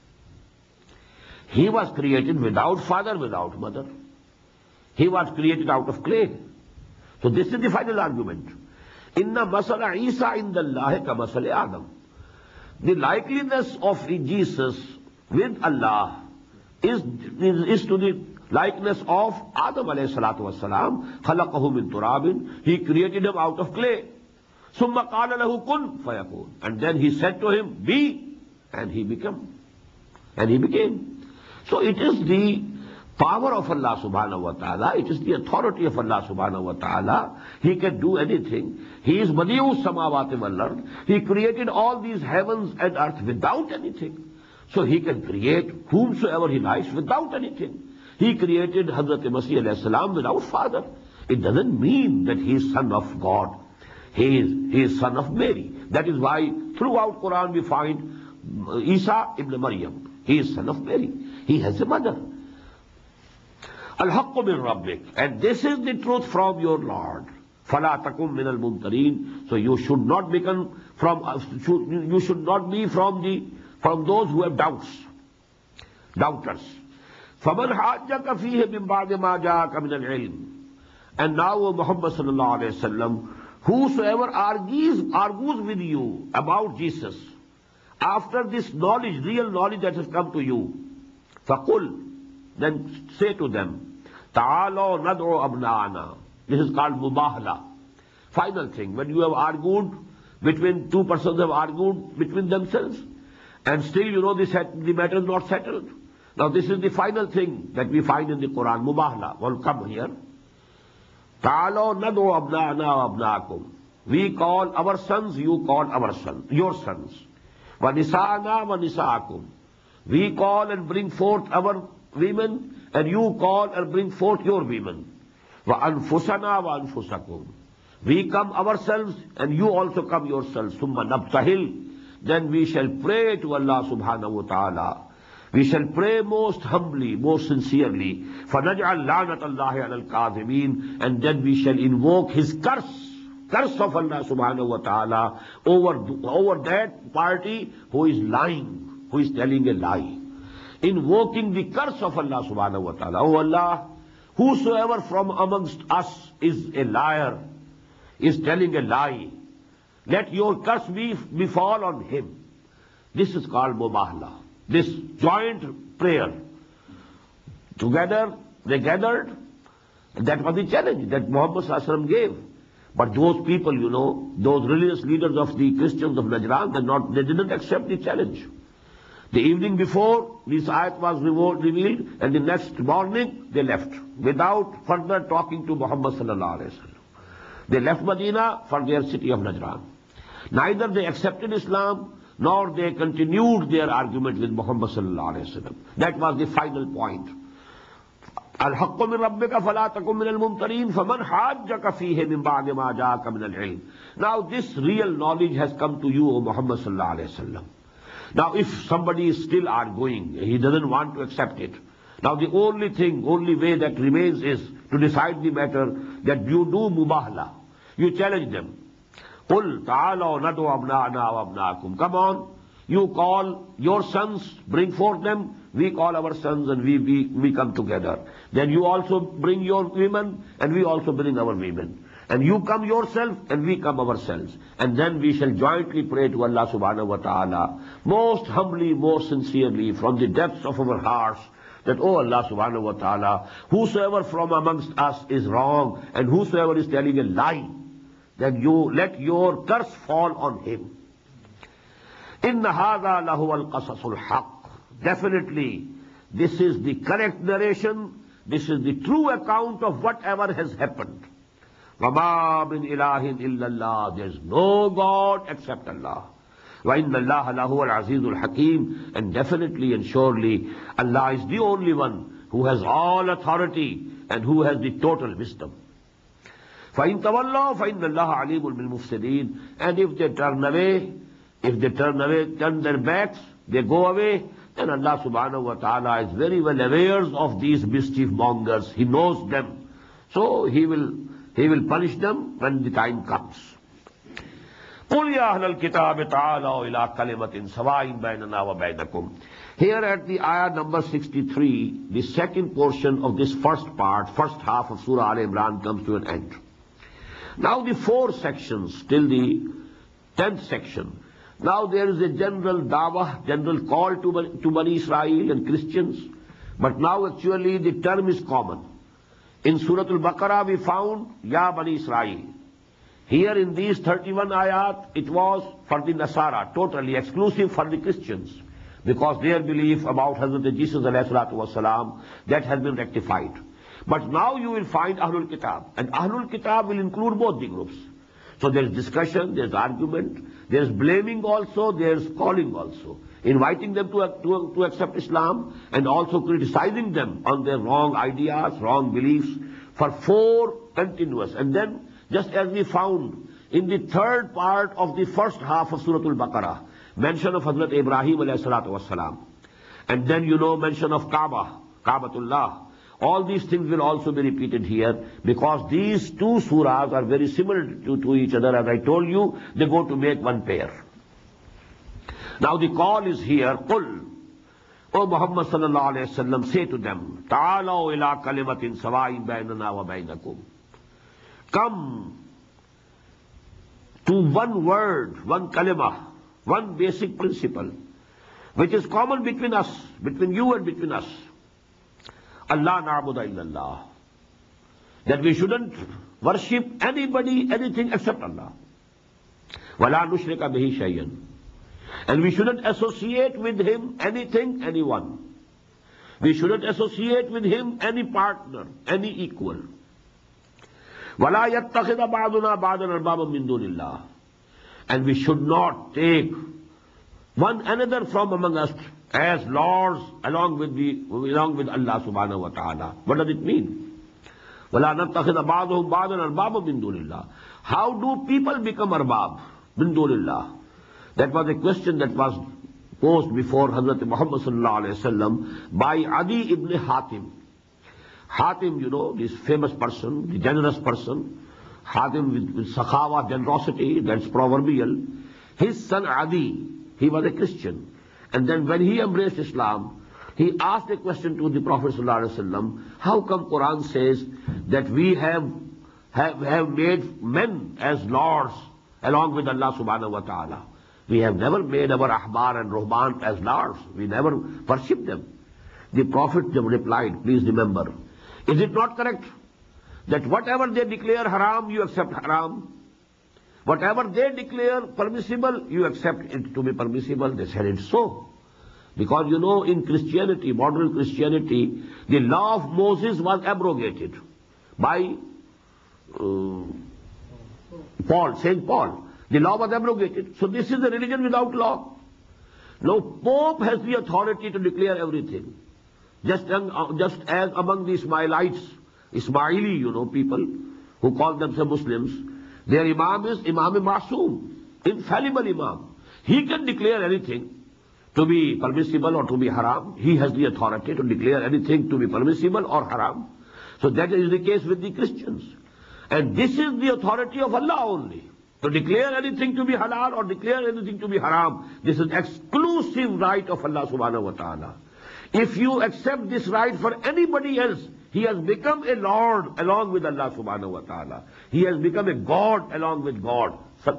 He was created without father, without mother. He was created out of clay. So this is the final argument. Inna masala Isa indallahi ka masala Adam. The likeliness of Jesus with Allah is, is, is to the likeness of Adam alayhi salatu wassalam. Khalaqahu min turabin. He created him out of clay. Summa qala lahu kun fayakun. And then he said to him, be, and he became. And he became. So it is the power of Allah subhanahu wa ta'ala, it is the authority of Allah subhanahu wa ta'ala. He can do anything. He is Badi'u samawati wal ard. He created all these heavens and earth without anything. So he can create whomsoever he likes without anything. He created Hazrat Masih alayhi salam without father. It doesn't mean that he is son of God. He is, he is son of Mary. That is why throughout Quran we find Isa ibn Maryam. He is son of Mary. He has a mother. Al-haqqu min rabbik. And this is the truth from your Lord. فَلَا تَكُمْ مِنَ الْمُمْتَرِينَ. So you should not become from, uh, should, you should not be from the, from those who have doubts. Doubters. فَمَنْ حَاجَّكَ فِيهِ مِنْ بَعْدِ مَا جَاءَكَ مِنَ الْعِلْمِ. And now, O Muhammad sallallahu alayhi wa sallam, whosoever argues, argues with you about Jesus, after this knowledge, real knowledge that has come to you, فَقُلْ. Then say to them, Ta'alo nad'u abna'ana. This is called mubahala. Final thing, when you have argued between two persons have argued between themselves, and still you know this, the matter is not settled. Now this is the final thing that we find in the Quran, mubahala. Well, come here. Ta'alo nad'u abna'ana wa abna'akum. We call our sons, you call our sons, your sons. Wa nisa'ana wa nisa'akum. We call and bring forth our women, and you call and bring forth your women. Wa anfusana wa anfusakum. We come ourselves, and you also come yourselves. Summa nabtahil. Then we shall pray to Allah subhanahu wa ta'ala. We shall pray most humbly, most sincerely. فَنَجْعَلْ لَعْنَةَ اللَّهِ عَلَى الْكَاذِبِينَ. And then we shall invoke his curse, curse of Allah subhanahu wa ta'ala over, over that party who is lying, who is telling a lie. Invoking the curse of Allah subhanahu wa ta'ala. Oh Allah, whosoever from amongst us is a liar, is telling a lie, let your curse be befall on him. This is called mubahala. this joint prayer. Together they gathered. That was the challenge that Muhammad sallallahu alaihi wasallam gave. But those people, you know, those religious leaders of the Christians of Najran, they, not, they didn't accept the challenge. The evening before, this ayat was revealed, and the next morning they left without further talking to Muhammad sallallahu alaihi wasallam. They left Medina for their city of Najran. Neither they accepted Islam, nor they continued their argument with Muhammad sallallahu alaihi wasallam. That was the final point. الحق من ربك فلا تكن من الممترين فمن حاجك فيه من بعد ما جاءك من العلم. Now this real knowledge has come to you, O Muhammad sallallahu alaihi wasallam. Now if somebody is still arguing, he doesn't want to accept it. Now the only thing, only way that remains is to decide the matter that you do mubahala. You challenge them. قُلْ تَعَالَوْا نَدْعُ أَبْنَاءَنَا وَأَبْنَاءَكُمْ. Come on, you call your sons, bring forth them, we call our sons and we, we, we come together. Then you also bring your women and we also bring our women. And you come yourself and we come ourselves. And then we shall jointly pray to Allah subhanahu wa ta'ala, most humbly, most sincerely, from the depths of our hearts, that, oh Allah subhanahu wa ta'ala, whosoever from amongst us is wrong and whosoever is telling a lie, then you let your curse fall on him. إِنَّ هَذَا لَهُوَ الْقَصَصُ الْحَقِّ. Definitely, this is the correct narration, this is the true account of whatever has happened. وَمَا مِنْ إِلَٰهٍ إِلَّا اللَّهِ. There is no God except Allah. وَإِنَّ اللَّهَ لَهُوَ الْعَزِيزُ الْحَكِيمُ. And definitely and surely, Allah is the only one who has all authority and who has the total wisdom. فَإِن تَوَلَّوْا فَإِنَّ اللَّهَ عَلِيمٌ بِالْمُفْسِدِينَ. And if they turn away, if they turn away, turn their backs, they go away, then Allah subhanahu wa ta'ala is very well aware of these mischief mongers. He knows them. So He will, He will punish them when the time comes. قُلْ يَا أَهْلَ الْكِتَابِ تَعَالَوْا إِلَىٰ كَلِمَةٍ سَوَاءٍ بَيْنَنَا وَبَيْنَكُمْ. Here at the ayah number sixty-three, the second portion of this first part, first half of Surah Al-Imran comes to an end. Now the four sections till the tenth section. Now there is a general dawah, general call to, to Bani Israel and Christians. But now actually the term is common. In Surah Al-Baqarah we found Ya Bani Israel. Here in these thirty-one ayat, it was for the Nasara, totally exclusive for the Christians. Because their belief about Hazrat Jesus alayhi salatu wasalam, that has been rectified. But now you will find Ahlul Kitab. And Ahlul Kitab will include both the groups. So there is discussion, there is argument, there is blaming also, there is calling also. Inviting them to, to, to accept Islam and also criticizing them on their wrong ideas, wrong beliefs for four continuous. And then, just as we found in the third part of the first half of Surah Al-Baqarah, mention of Hazrat Ibrahim alayhi salatu wasalam. And then you know mention of Kaaba, Kaabatullah. All these things will also be repeated here because these two surahs are very similar to, to each other. As I told you, they go to make one pair. Now the call is here, قُلْ. O Muhammad sallallahu alayhi wa sallam, say to them, تَعَالَوْا إِلَىٰ كَلِمَةٍ سَوَاءٍ بَيْنَنَا وَبَيْنَكُمْ. Come to one word, one kalimah, one basic principle, which is common between us, between you and between us. Allah na'budu illallah. That we shouldn't worship anybody, anything except Allah. وَلَا نُشْرِكَ بِهِ شَيْئًا. And we shouldn't associate with Him anything, anyone. We shouldn't associate with Him any partner, any equal. وَلَا يَتَّخِذَ بَعْضُنَا بَعْضًا أَرْبَابًا مِّن دُونِ اللَّهِ. And we should not take one another from among us as lords along with the along with Allah subhanahu wa ta'ala. What does it mean? وَلَا نَتَّخِذَ بَعْضُهُمْ بَعْضًا أَرْبَابًا مِّن دُونِ اللَّهِ. How do people become arbab? مِن دُونِ اللَّهِ. That was a question that was posed before Hazrat Muhammad sallallahu alayhi wa sallam by Adi ibn Hatim. Hatim, you know, this famous person, the generous person, Hatim with, with sakhawa, generosity, that's proverbial. His son Adi, he was a Christian. And then when he embraced Islam, he asked a question to the Prophet sallallahu alaihi wasallam, how come Quran says that we have, have, have made men as lords along with Allah subhanahu wa ta'ala? We have never made our ahbar and ruhban as lords. We never worship them. The Prophet replied, please remember, is it not correct that whatever they declare haram, you accept haram? Whatever they declare permissible, you accept it to be permissible. They said it's so. Because you know, in Christianity, modern Christianity, the law of Moses was abrogated by uh, Paul, Saint Paul. The law was abrogated. So this is a religion without law. Now Pope has the authority to declare everything. Just, uh, just as among the Ismailites, Ismaili, you know, people who call themselves Muslims, their Imam is Imam Masoom, infallible Imam. He can declare anything to be permissible or to be haram. He has the authority to declare anything to be permissible or haram. So that is the case with the Christians. And this is the authority of Allah only. To declare anything to be halal or declare anything to be haram, this is exclusive right of Allah subhanahu wa ta'ala. If you accept this right for anybody else, he has become a Lord along with Allah subhanahu wa ta'ala. He has become a God along with God.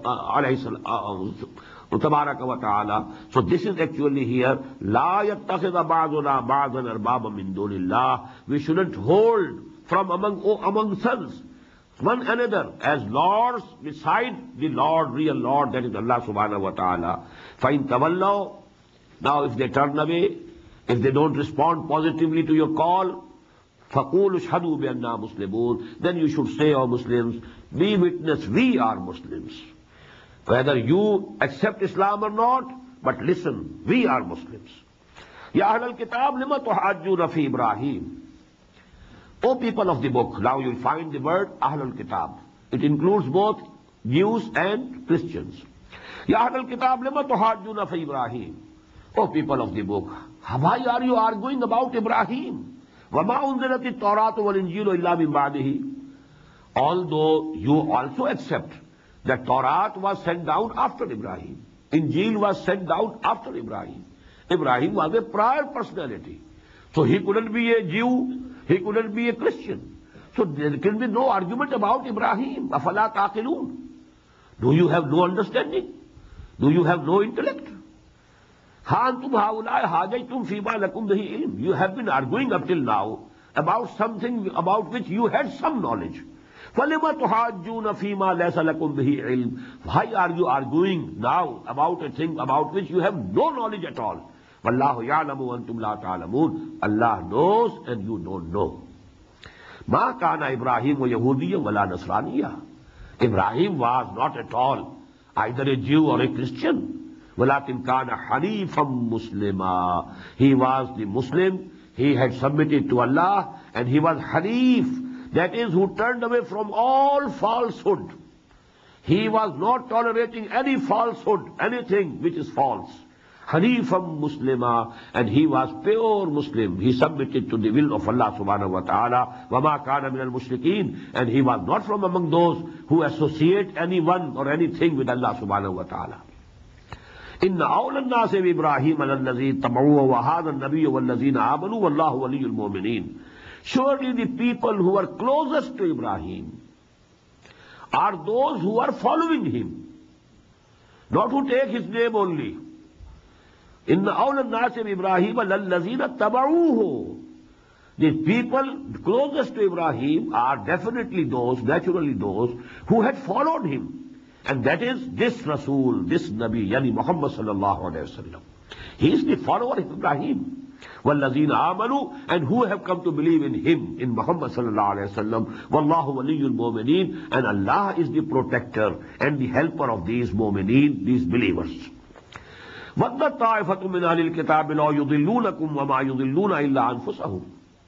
Tabaraka wa ta'ala. So this is actually here, La yattakhidha ba'duna ba'dan arbaba min dunillah. We shouldn't hold from among, oh, among sons one another as lords beside the Lord, real Lord, that is Allah subhanahu wa ta'ala. Fa'in tawallaw. Now if they turn away, if they don't respond positively to your call, فَقُولُ اشْهَدُوا بِأَنَّا مُسْلِمُونَ, then you should say, O Muslims, be witness, we are Muslims. Whether you accept Islam or not, but listen, we are Muslims. Ya Ahl al-Kitab, lima tuhajjuna fi Ibrahim. O people of the book, now you'll find the word Ahl al-Kitab. It includes both Jews and Christians. Ya Ahl al-Kitab, lima tuhajjuna fi Ibrahim. O people of the book, why are you arguing about Ibrahim? وَمَا أُنزِلَتِ التَّوْرَاةُ وَالْإِنْجِيلُ إِلَّا مِنْ بَعْدِهِ. Although you also accept that Torah was sent down after Ibrahim. Injil was sent down after Ibrahim. Ibrahim was a prior personality. So he couldn't be a Jew, he couldn't be a Christian. So there can be no argument about Ibrahim. أَفَلَا تَعْقِلُونَ. Do you have no understanding? Do you have no intellect? You have been arguing up till now about something about which you had some knowledge. Why are you arguing now about a thing about which you have no knowledge at all? Allah knows and you don't know. Ma kana Ibrahim wa Yahudiyya wala Nasraniyya. Ibrahim was not at all either a Jew or a Christian. وَلَكِنْ كَانَ حَنِيفًا مُسْلِمًا. He was the Muslim, he had submitted to Allah, and he was Hanif, that is, who turned away from all falsehood. He was not tolerating any falsehood, anything which is false. Hanifam Muslima, and he was pure Muslim. He submitted to the will of Allah subhanahu wa ta'ala. وَمَا كَانَ مِنَ الْمُشْرِكِينَ, and he was not from among those who associate anyone or anything with Allah subhanahu wa ta'ala. إن أولى الناس بإبراهيم الذين تبعوه وهذا النبي والذين آمنوا والله ولي المؤمنين. Surely the people who are closest to Ibrahim are those who are following him, not who take his name only. إن أولى الناس بإبراهيم الذين تبعوه. The people closest to Ibrahim are definitely those, naturally those, who had followed him. And that is this Rasul, this Nabi, Yani Muhammad sallallahu alayhi wa sallam. He is the follower of Ibrahim. وَالَّذِينَ آمَنُوا, and who have come to believe in him, in Muhammad sallallahu alayhi wa sallam. وَاللَّهُ وَلِيُّ الْمُؤْمِنِينَ, and Allah is the protector and the helper of these mu'mineen, these believers. وَدَّ طَائِفَةٌ مِنْ أَهْلِ الْكِتَابِ لَا يُضِلُّونَكُمْ وَمَا يُضِلُّونَ إِلَّا أَنفُسَهُمْ.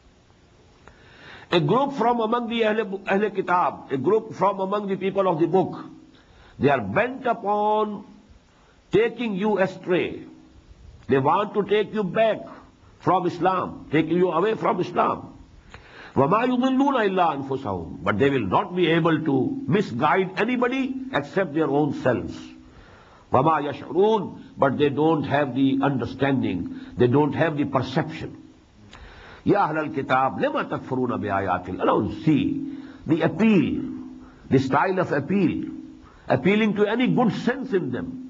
A group from among the Ahl Kitab, a group from among the people of the book, they are bent upon taking you astray. They want to take you back from Islam, taking you away from Islam. وَمَا يُضِلُّونَ إِلَّا أَنفُسَهُمْ. But they will not be able to misguide anybody except their own selves. وَمَا يَشْعُرُونَ. But they don't have the understanding, they don't have the perception. Ya Ahl al-Kitab, لِمَا تَكْفُرُونَ بِآيَاتِ اللَّهِ. Now see the appeal, the style of appeal, appealing to any good sense in them.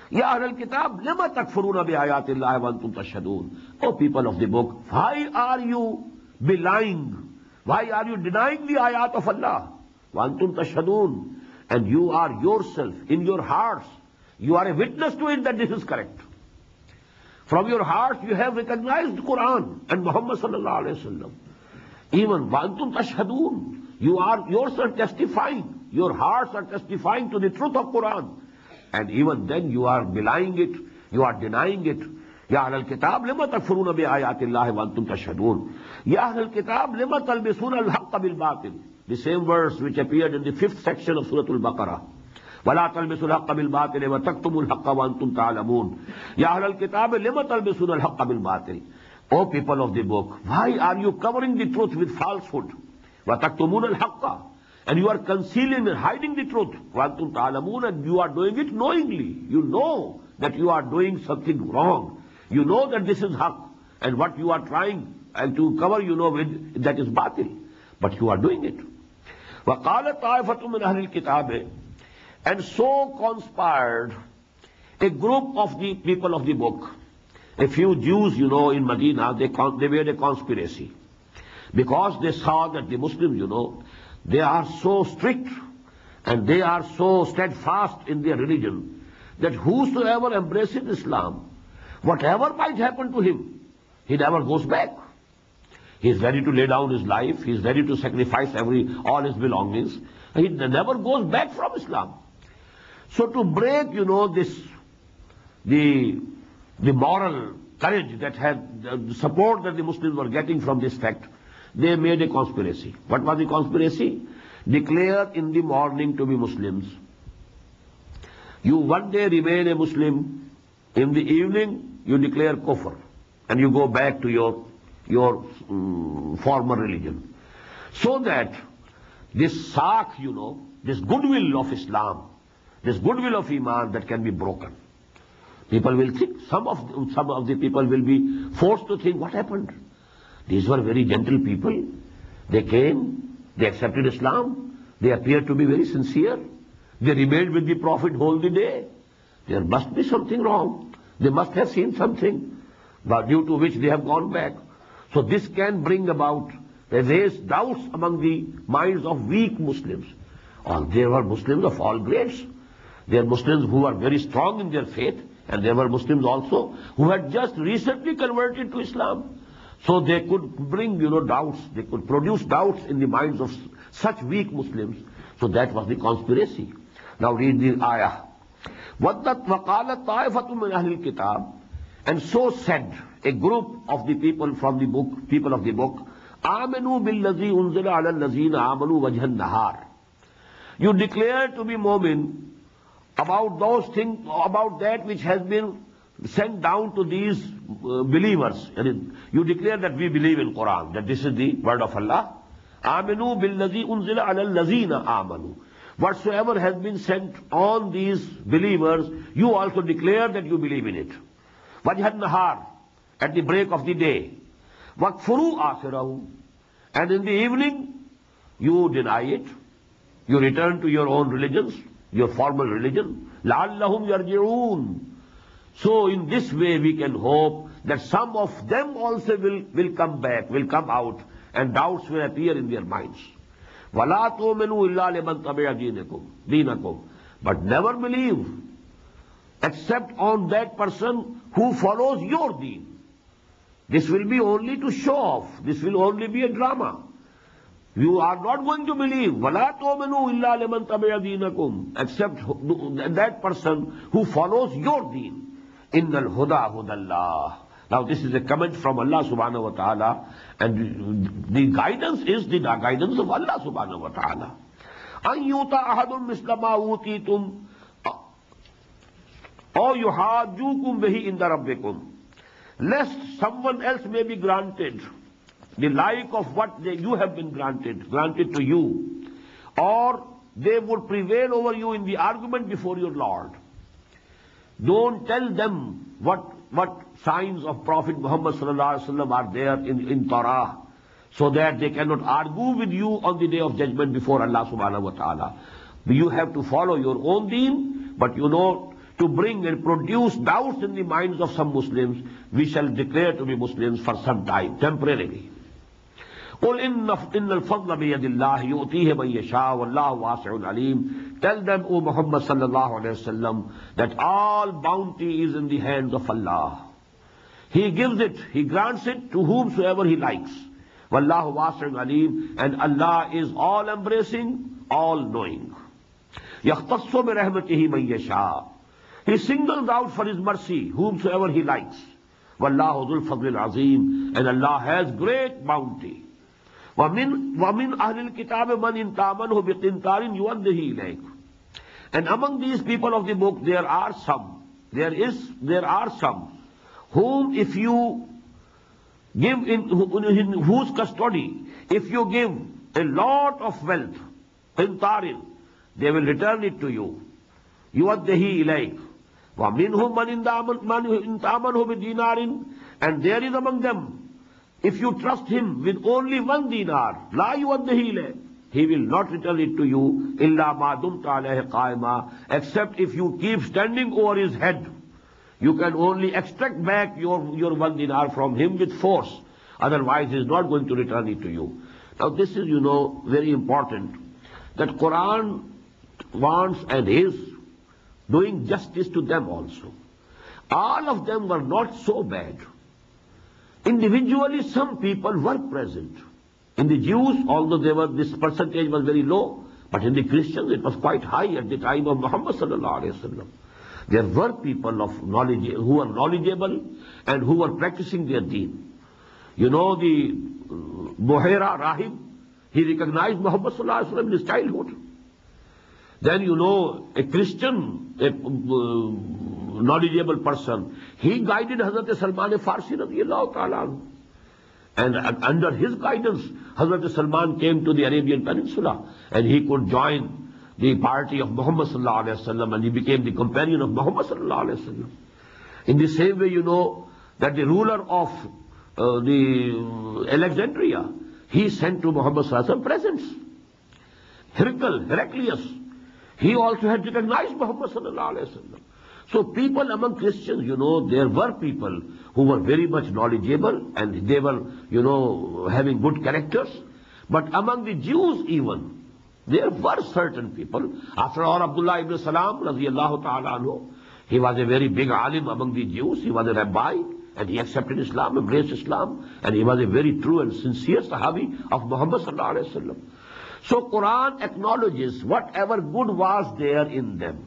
Ya Ahl al-Kitab, lima takfuruna bi ayatillahi wa antum tashhadun. O people of the book, why are you belying? Why are you denying the ayat of Allah? Wa antum tashhadun. And you are yourself, in your hearts, you are a witness to it that this is correct. From your hearts you have recognized the Quran and Muhammad sallallahu alayhi wa sallam. Even wa antum tashhadun. You are yourself testifying. Your hearts are testifying to the truth of Quran. And even then you are belying it, you are denying it. Ya Ahl al-Kitab, lima takfuruna bi ayatillahi wa antum tashhadun. Ya Ahl al-Kitab, lima talbisuna al-haqqa bil-batil. The same verse which appeared in the fifth section of Surah Al-Baqarah. وَلَا تَلْبِسُوا الْحَقَّ بِالْبَاطِلِ وَتَكْتُمُوا الْحَقَّ وَأَنْتُمْ تَعْلَمُونَ. Ya Ahl al-Kitab, lima talbisuna al-haqqa bil-batil. O people of the book, why are you covering the truth with falsehood? وَتَكْتُمُونَ الْحَقَّ. And you are concealing and hiding the truth. وَأَنْتُمْ تَعْلَمُونَ. And you are doing it knowingly. You know that you are doing something wrong. You know that this is haqq. And what you are trying and to cover, you know, with, that is batil. But you are doing it. وَقَالَ طَائِفَةٌ مِّنْ أَهْلِ الْكِتَابِ. And so conspired a group of the people of the book. A few Jews, you know, in Medina, they, con they made a conspiracy. Because they saw that the Muslims, you know, they are so strict and they are so steadfast in their religion that whosoever embraces Islam, whatever might happen to him, he never goes back. He is ready to lay down his life, he is ready to sacrifice every all his belongings. He never goes back from Islam. So to break, you know, this, the, the moral courage that had, the support that the Muslims were getting from this fact, they made a conspiracy. What was the conspiracy? Declare in the morning to be Muslims. You one day remain a Muslim, in the evening you declare kufr, and you go back to your, your um, former religion. So that this sak, you know, this goodwill of Islam, this goodwill of Iman that can be broken. People will think, some of, some of the people will be forced to think, what happened? These were very gentle people. They came, they accepted Islam, they appeared to be very sincere. They remained with the Prophet whole the day. There must be something wrong. They must have seen something, but due to which they have gone back. So this can bring about, raise doubts among the minds of weak Muslims. Or there were Muslims of all grades. There are Muslims who are very strong in their faith, and there were Muslims also who had just recently converted to Islam. So they could bring, you know, doubts, they could produce doubts in the minds of such weak Muslims. So that was the conspiracy. Now read the ayah. وَقَالَتْ طَائِفَةٌ مِّنْ أَهْلِ الْكِتَابِ. And so said a group of the people from the book, people of the book, آمَنُوا بِالَّذِي أُنزِلَ عَلَى الَّذِينَ آمَنُوا وَجْهَ النَّهَارِ. You declare to be Mu'min about those things, about that which has been sent down to these uh, believers. You declare that we believe in Quran, that this is the word of Allah. آمَنُوا بِالَّذِي أُنزِلَ عَلَى الَّذِينَ آمَنُوا. Whatsoever has been sent on these believers, you also declare that you believe in it. وَجْهَ النَّهَارِ, at the break of the day. وَكْفُرُوا آخِرَهُ. And in the evening, you deny it. You return to your own religions, your formal religion. لَعَلَّهُمْ يَرْجِعُونَ. So in this way we can hope that some of them also will, will come back, will come out, and doubts will appear in their minds. وَلَا تُؤْمِنُوا إِلَّا لِمَنْ تَبِعَ دِينَكُمْ. But never believe except on that person who follows your deen. This will be only to show off. This will only be a drama. You are not going to believe. وَلَا تُؤْمِنُوا إِلَّا لِمَنْ تَبِعَ دِينَكُمْ. Except that person who follows your deen. إِنَّ الْهُدَى هُدَى اللَّهِ. Now this is a comment from Allah subhanahu wa ta'ala, and the guidance is the guidance of Allah subhanahu wa ta'ala. أَن يُؤْتَ أَحَدٌ مِثْلَ مَا أُوتِيتُمْ أَوْ يُحَاجُّوكُمْ بِهِ عِنْدَ رَبِّكُمْ. Lest someone else may be granted the like of what they, you have been granted, granted to you, or they would prevail over you in the argument before your Lord. Don't tell them what what signs of Prophet Muhammad sallallahu alaihi wasallam are there in, in Torah, so that they cannot argue with you on the day of judgment before Allah subhanahu wa ta'ala. You have to follow your own deen, but you know, to bring and produce doubts in the minds of some Muslims, we shall declare to be Muslims for some time, temporarily. قُلْ إِنَّ الْفَضْلَ بِيَدِ اللَّهِ يُؤْتِيهِ مَنْ يَشَاءُ وَاللَّهُ وَاسِعٌ عَلِيمٌ. Tell them, O Muhammad sallallahu alayhi wa sallam, that all bounty is in the hands of Allah. He gives it, He grants it to whomsoever He likes. وَاللَّهُ وَاسِعٌ عَلِيمٌ. And Allah is all-embracing, all-knowing. يَخْتَصُّ بِرَحْمَتِهِ مَنْ يَشَاءُ. He singles out for His mercy whomsoever He likes. وَاللَّهُ ذُو الْفَضْلِ الْعَظِيمِ. And Allah has great bounty. وَمِنْ وَمِنْ أَهْلِ الْكِتَابِ مَنْ إِنْ تَأْمَنْهُ بِقِنْطَارٍ يُؤَدِّهِ إِلَيْكَ. And among these people of the book, there are some, there is, there are some, whom if you give in, in whose custody, if you give a lot of wealth, قِنْطَارٍ, they will return it to you. يُؤَدِّهِ إِلَيْكَ. وَمِنْهُمْ مَنْ إِنْ تَأْمَنْهُ بِدِينَارٍ. And there is among them, if you trust him with only one dinar, لَا يُؤَدِّهِ إِلَيْكَ, he will not return it to you, إِلَّا مَا دُمْتَ عَلَيْهِ قَائِمًا, except if you keep standing over his head. You can only extract back your, your one dinar from him with force. Otherwise, he is not going to return it to you. Now this is, you know, very important, that Quran wants and is doing justice to them also. All of them were not so bad. Individually, some people were present. In the Jews, although they were, this percentage was very low, but in the Christians it was quite high at the time of Muhammad sallallahu alaihi wasallam. There were people of knowledge who were knowledgeable and who were practicing their deen. You know, the Buhaira Rahib, he recognized Muhammad sallallahu alaihi wasallam in his childhood. Then you know, a Christian, a uh, knowledgeable person, he guided Hazrat Salman Farsi radiyallahu ta'ala. And uh, under his guidance, Hazrat Salman came to the Arabian Peninsula and he could join the party of Muhammad sallallahu alaihi wasallam, and he became the companion of Muhammad sallallahu alaihi wasallam. In the same way, you know, that the ruler of uh, the Alexandria, he sent to Muhammad sallallahu alaihi wasallam presents. Heraclius, Heraclius, he also had recognized Muhammad sallallahu alaihi wasallam. So people among Christians, you know, there were people who were very much knowledgeable and they were, you know, having good characters. But among the Jews even, there were certain people. After all, Abdullah ibn Salam, radiyallahu ta'ala anhu, he was a very big alim among the Jews. He was a rabbi and he accepted Islam, embraced Islam, and he was a very true and sincere sahabi of Muhammad sallallahu alaihi wasallam. So Quran acknowledges whatever good was there in them.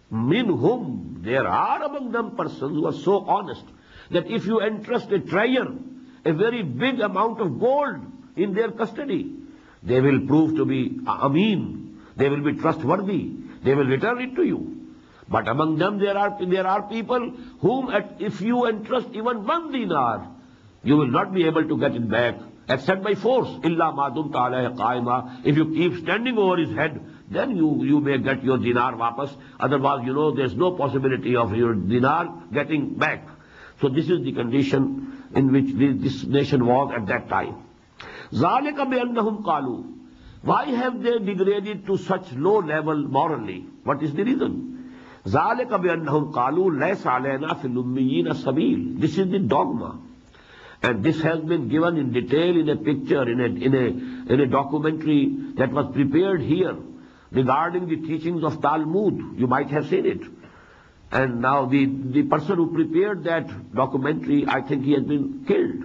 Minhum, there are among them persons who are so honest that if you entrust a treasure, a very big amount of gold in their custody, they will prove to be ameen, they will be trustworthy, they will return it to you. But among them there are, there are people whom at, if you entrust even one dinar, you will not be able to get it back except by force. Illa ma dumta alayhi qaima. If you keep standing over his head, then you, you may get your dinar wapas. Otherwise, you know, there's no possibility of your dinar getting back. So this is the condition in which this nation was at that time. ذَلِكَ بِأَنَّهُمْ قَالُوا. Why have they degraded to such low level morally? What is the reason? ذَلِكَ بِأَنَّهُمْ قَالُوا لَيْسَ عَلَيْنَا فِي الْأُمِّيِّينَ السَّبِيلِ. This is the dogma. And this has been given in detail in a picture, in a, in a, in a documentary that was prepared here regarding the teachings of Talmud. You might have seen it. And now the, the person who prepared that documentary, I think he has been killed.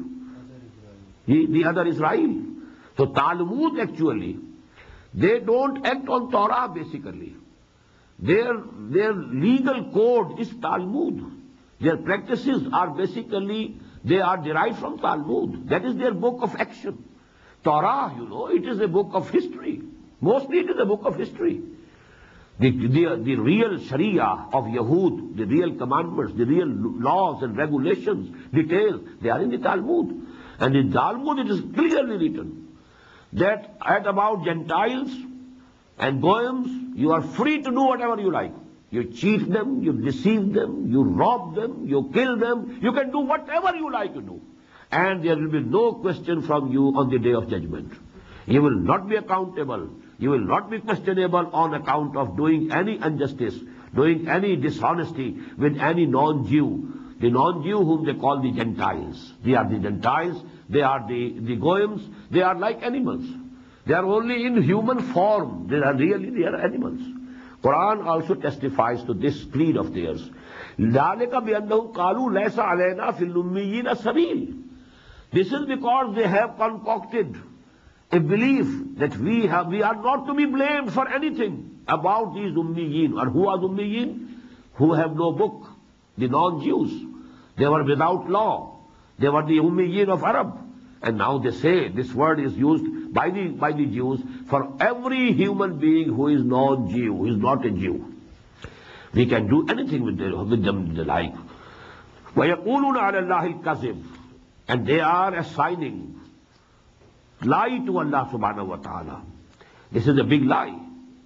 He, the other Israel. So Talmud actually, they don't act on Torah basically. Their, their legal code is Talmud. Their practices are basically, they are derived from Talmud. That is their book of action. Torah, you know, it is a book of history. Mostly it is a book of history. The, the, the real Sharia of Yahud, the real commandments, the real laws and regulations, details, they are in the Talmud. And in Talmud it is clearly written that at about Gentiles and Goyams, you are free to do whatever you like. You cheat them, you deceive them, you rob them, you kill them, you can do whatever you like to do. And there will be no question from you on the day of judgment. You will not be accountable. You will not be questionable on account of doing any injustice, doing any dishonesty with any non-Jew. The non-Jew whom they call the Gentiles. They are the Gentiles, they are the, the Goyams, they are like animals. They are only in human form. They are really, they are animals. Quran also testifies to this creed of theirs. ذَلِكَ بِأَنَّهُمْ قَالُوا لَيْسَ عَلَيْنَا فِي الْأُمِّيِّينَ سَبِيلٌ. This is because they have concocted a belief that we have, we are not to be blamed for anything about these Ummiyin. Or who are Ummiyin? Who have no book. The non-Jews. They were without law. They were the Ummiyin of Arab. And now they say this word is used by the, by the Jews for every human being who is non-Jew, who is not a Jew. We can do anything with, the, with them the like. وَيَقُولُونَ عَلَى اللَّهِ الْكَذِبِ. And they are assigning lie to Allah subhanahu wa ta'ala. This is a big lie.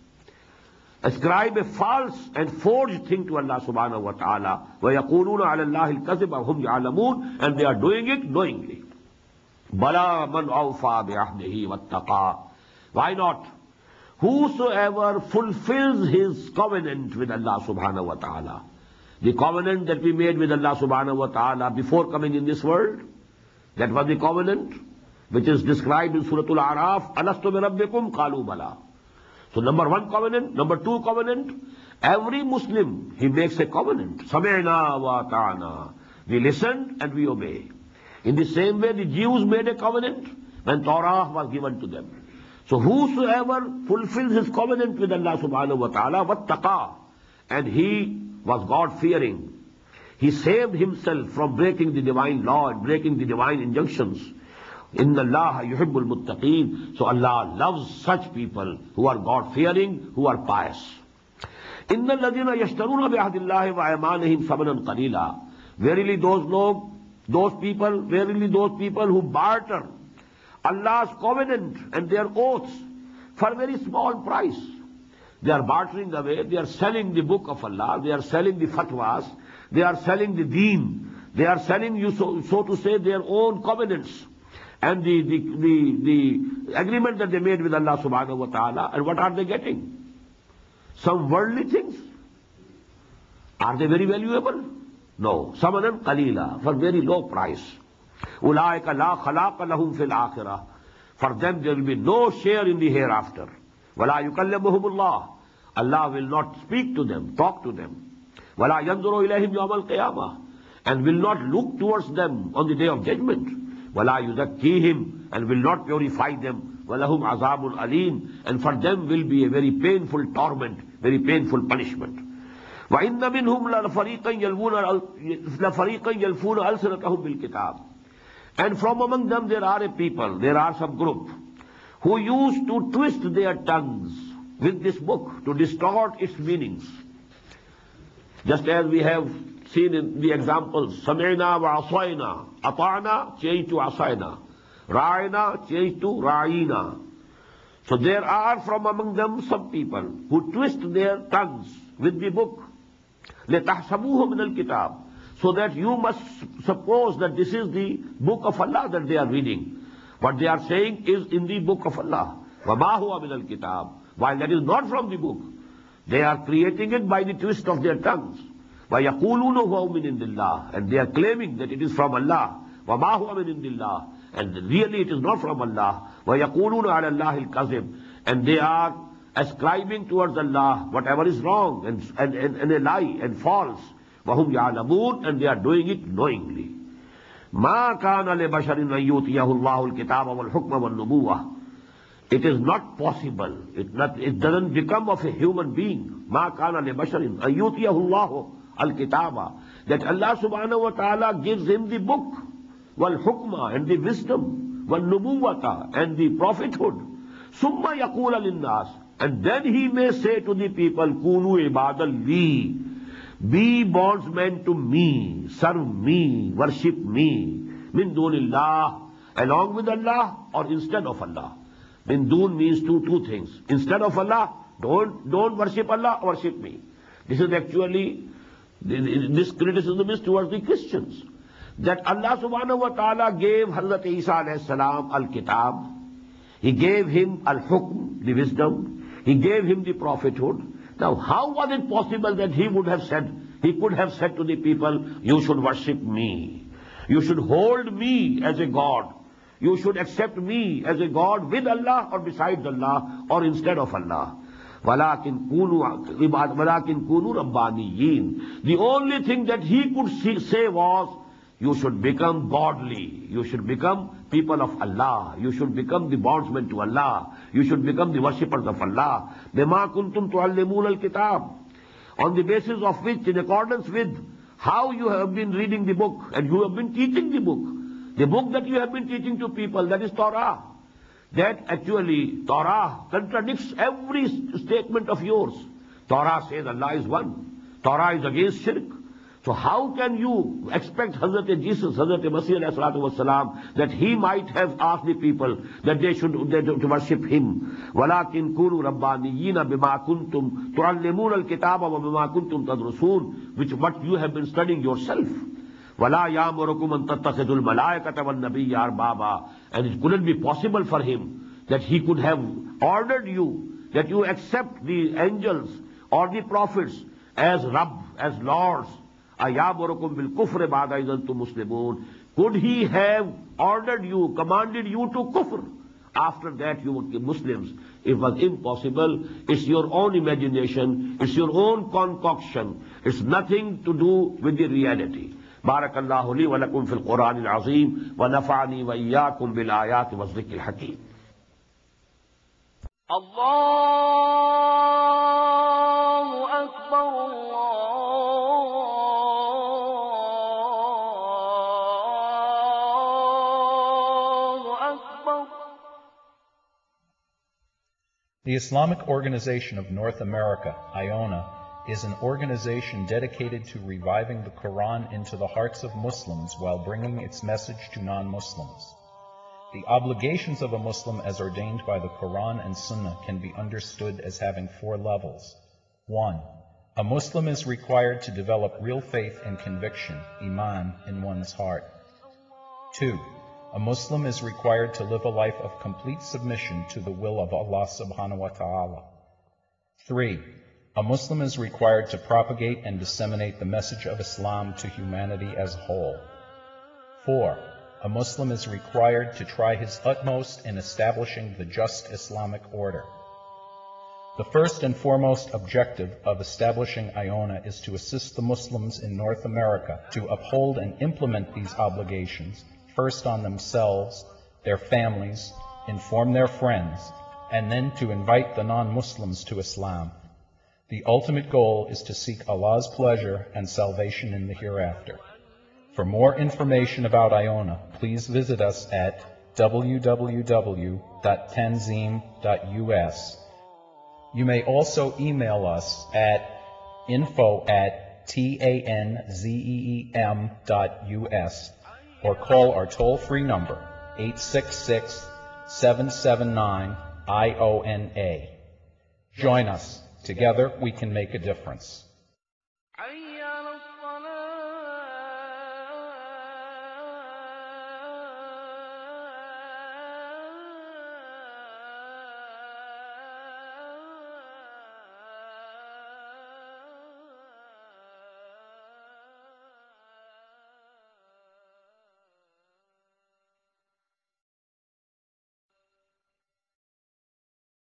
Ascribe a false and forged thing to Allah subhanahu wa ta'ala. وَيَقُولُونَ عَلَى اللَّهِ الْكَذِبَ وَهُمْ يَعْلَمُونَ. And they are doing it knowingly. بَلَا مَنْ أَوْفَى بِعَهْدِهِ وَاتَّقَى. Why not? Whosoever fulfills his covenant with Allah subhanahu wa ta'ala. The covenant that we made with Allah subhanahu wa ta'ala before coming in this world, that was the covenant which is described in Surah Al-A'raf, Alastu bi Rabbikum qalu bala. So number one covenant, number two covenant, every Muslim, he makes a covenant. Sami'na wa ta'ana. We listen and we obey. In the same way the Jews made a covenant when Torah was given to them. So whosoever fulfills his covenant with Allah subhanahu wa ta'ala, wattaqa, and he was God-fearing, he saved himself from breaking the divine law and breaking the divine injunctions. Inna Allah yuhibbul muttaqeen. So Allah loves such people who are God-fearing, who are pious. Inna alladhina yashtaruna bi'ahdillahi wa aymanihim samanan qalila. Verily those log, those people, verily those people who barter Allah's covenant and their oaths for a very small price. They are bartering away, they are selling the book of Allah, they are selling the fatwas, they are selling the deen, they are selling you, so, so to say, their own covenants and the, the, the, the agreement that they made with Allah subhanahu wa ta'ala. And what are they getting? Some worldly things. Are they very valuable? No. Samanan qalila, for very low price. Ulaika la khalaqa lahum fil akhirah. For them there will be no share in the hereafter. Wala yukallimuhumullah. Allah will not speak to them, talk to them. Wala yanzuru ilayhim yawm al-qiyamah. And will not look towards them on the day of judgment. Wala yuzakkihim. And will not purify them. Walahum azabun alim. And for them will be a very painful torment, very painful punishment. وَإِنَّ مِنْهُمْ لَفَرِيقًا يَلْفُونَ أَلْسِنَتَهُمْ بِالْكِتَابِ. And from among them there are a people, there are some group, who used to twist their tongues with this book, to distort its meanings. Just as we have seen in the examples, Sami'na wa asayna, ata'na changed to asayna, ra'ina changed to ra'ina. So there are from among them some people who twist their tongues with the book. لِتَحْسَبُوهُ مِنَ الْكِتَابِ. So that you must suppose that this is the book of Allah that they are reading. What they are saying is in the book of Allah. وَمَا هُوَ مِنَ الْكِتَابِ. While that is not from the book. They are creating it by the twist of their tongues. وَيَقُولُونَ هُوَ مِنْ عِنْدِ اللَّهِ. And they are claiming that it is from Allah. وَمَا هُوَ مِنْ عِنْدِ اللَّهِ. And really it is not from Allah. وَيَقُولُونَ عَلَى اللَّهِ الْكَذِبِ. And they are ascribing towards Allah whatever is wrong and, and, and, and a lie and false. وَهُمْ يَعْلَمُونَ. And they are doing it knowingly. مَا كَانَ لِبَشَرٍ أَن يُؤْتِيَهُ اللَّهُ الْكِتَابَ وَالْحُكْمَ وَالنُّبُوَّةَ. It is not possible. It, not, it doesn't become of a human being. مَا كَانَ لِبَشَرٍ أَن يُؤْتِيَهُ اللَّهُ الْكِتَابَ. That Allah subhanahu wa ta'ala gives him the book, وَالْحُكْمَ, and the wisdom, وَالنُّبُوَّةَ, and the prophethood. ثُمَّ يَقُولَ لِلنَّاسِ. And then he may say to the people, كُونُوا عِبَادًا لِي. Be bondsmen to me, serve me, worship me, min dunillah, along with Allah or instead of Allah. Min dun means two, two things. Instead of Allah, don't, don't worship Allah, worship me. This is actually, this criticism is towards the Christians. That Allah subhanahu wa ta'ala gave Hazrat Isa alayhi salam al-kitab. He gave him al-hukm, the wisdom. He gave him the prophethood. Now, how was it possible that he would have said, he could have said to the people, you should worship me. You should hold me as a God. You should accept me as a God with Allah or besides Allah or instead of Allah. وَلَكِنْ كُونُوا وَلَكِنْ كُونُوا رَبَّانِيِّينَ. The only thing that he could see, say was, you should become godly. You should become people of Allah. You should become the bondsmen to Allah. You should become the worshippers of Allah. بِمَا كُنْتُمْ تُعَلِّمُونَ الْكِتَابِ. On the basis of which, in accordance with how you have been reading the book and you have been teaching the book. The book that you have been teaching to people, that is Torah. That actually, Torah contradicts every statement of yours. Torah says Allah is one. Torah is against shirk. So how can you expect Hazrat Jesus, Hazrat Masih alayhi salatu wasalam, that he might have asked the people that they should they, to worship him? وَلَكِنْ كُونُوا رَبَّانِيِّينَ بِمَا كُنْتُمْ تُعَلِّمُونَ الْكِتَابَ وَبِمَا كُنْتُمْ تَدْرُسُونَ, which what you have been studying yourself. وَلَا يَأْمُرُكُمْ أَن تَتَّخِذُوا الْمَلَائِكَةَ وَالنَّبِيَّ أَرْبَابًا. And it couldn't be possible for him that he could have ordered you that you accept the angels or the prophets as Rabb, as lords. أَيَأْمُرُكُمْ بِالْكُفْرِ بَعْدَ إِذْ أَنْتُمْ مُسْلِمُونَ. Could he have ordered you, commanded you to kufr? After that you would be Muslims. It was impossible. It's your own imagination. It's your own concoction. It's nothing to do with the reality. بارك الله لي ولكم في القرآن العظيم ونفعني وإياكم بالآيات والذكر الحكيم. الله أكبر الله أكبر. The Islamic Organization of North America, IONA, is an organization dedicated to reviving the Quran into the hearts of Muslims while bringing its message to non-Muslims. The obligations of a Muslim as ordained by the Quran and Sunnah can be understood as having four levels. One, a Muslim is required to develop real faith and conviction, iman, in one's heart. Two, a Muslim is required to live a life of complete submission to the will of Allah subhanahu wa ta'ala. Three, a Muslim is required to propagate and disseminate the message of Islam to humanity as a whole. Four, a Muslim is required to try his utmost in establishing the just Islamic order. The first and foremost objective of establishing IONA is to assist the Muslims in North America to uphold and implement these obligations, first on themselves, their families, inform their friends, and then to invite the non-Muslims to Islam. The ultimate goal is to seek Allah's pleasure and salvation in the hereafter. For more information about IONA, please visit us at w w w dot tanzeem dot u s. You may also email us at info at tanzeem dot u s or call our toll-free number eight six six, seven seven nine, I O N A. Join us. Together we can make a difference.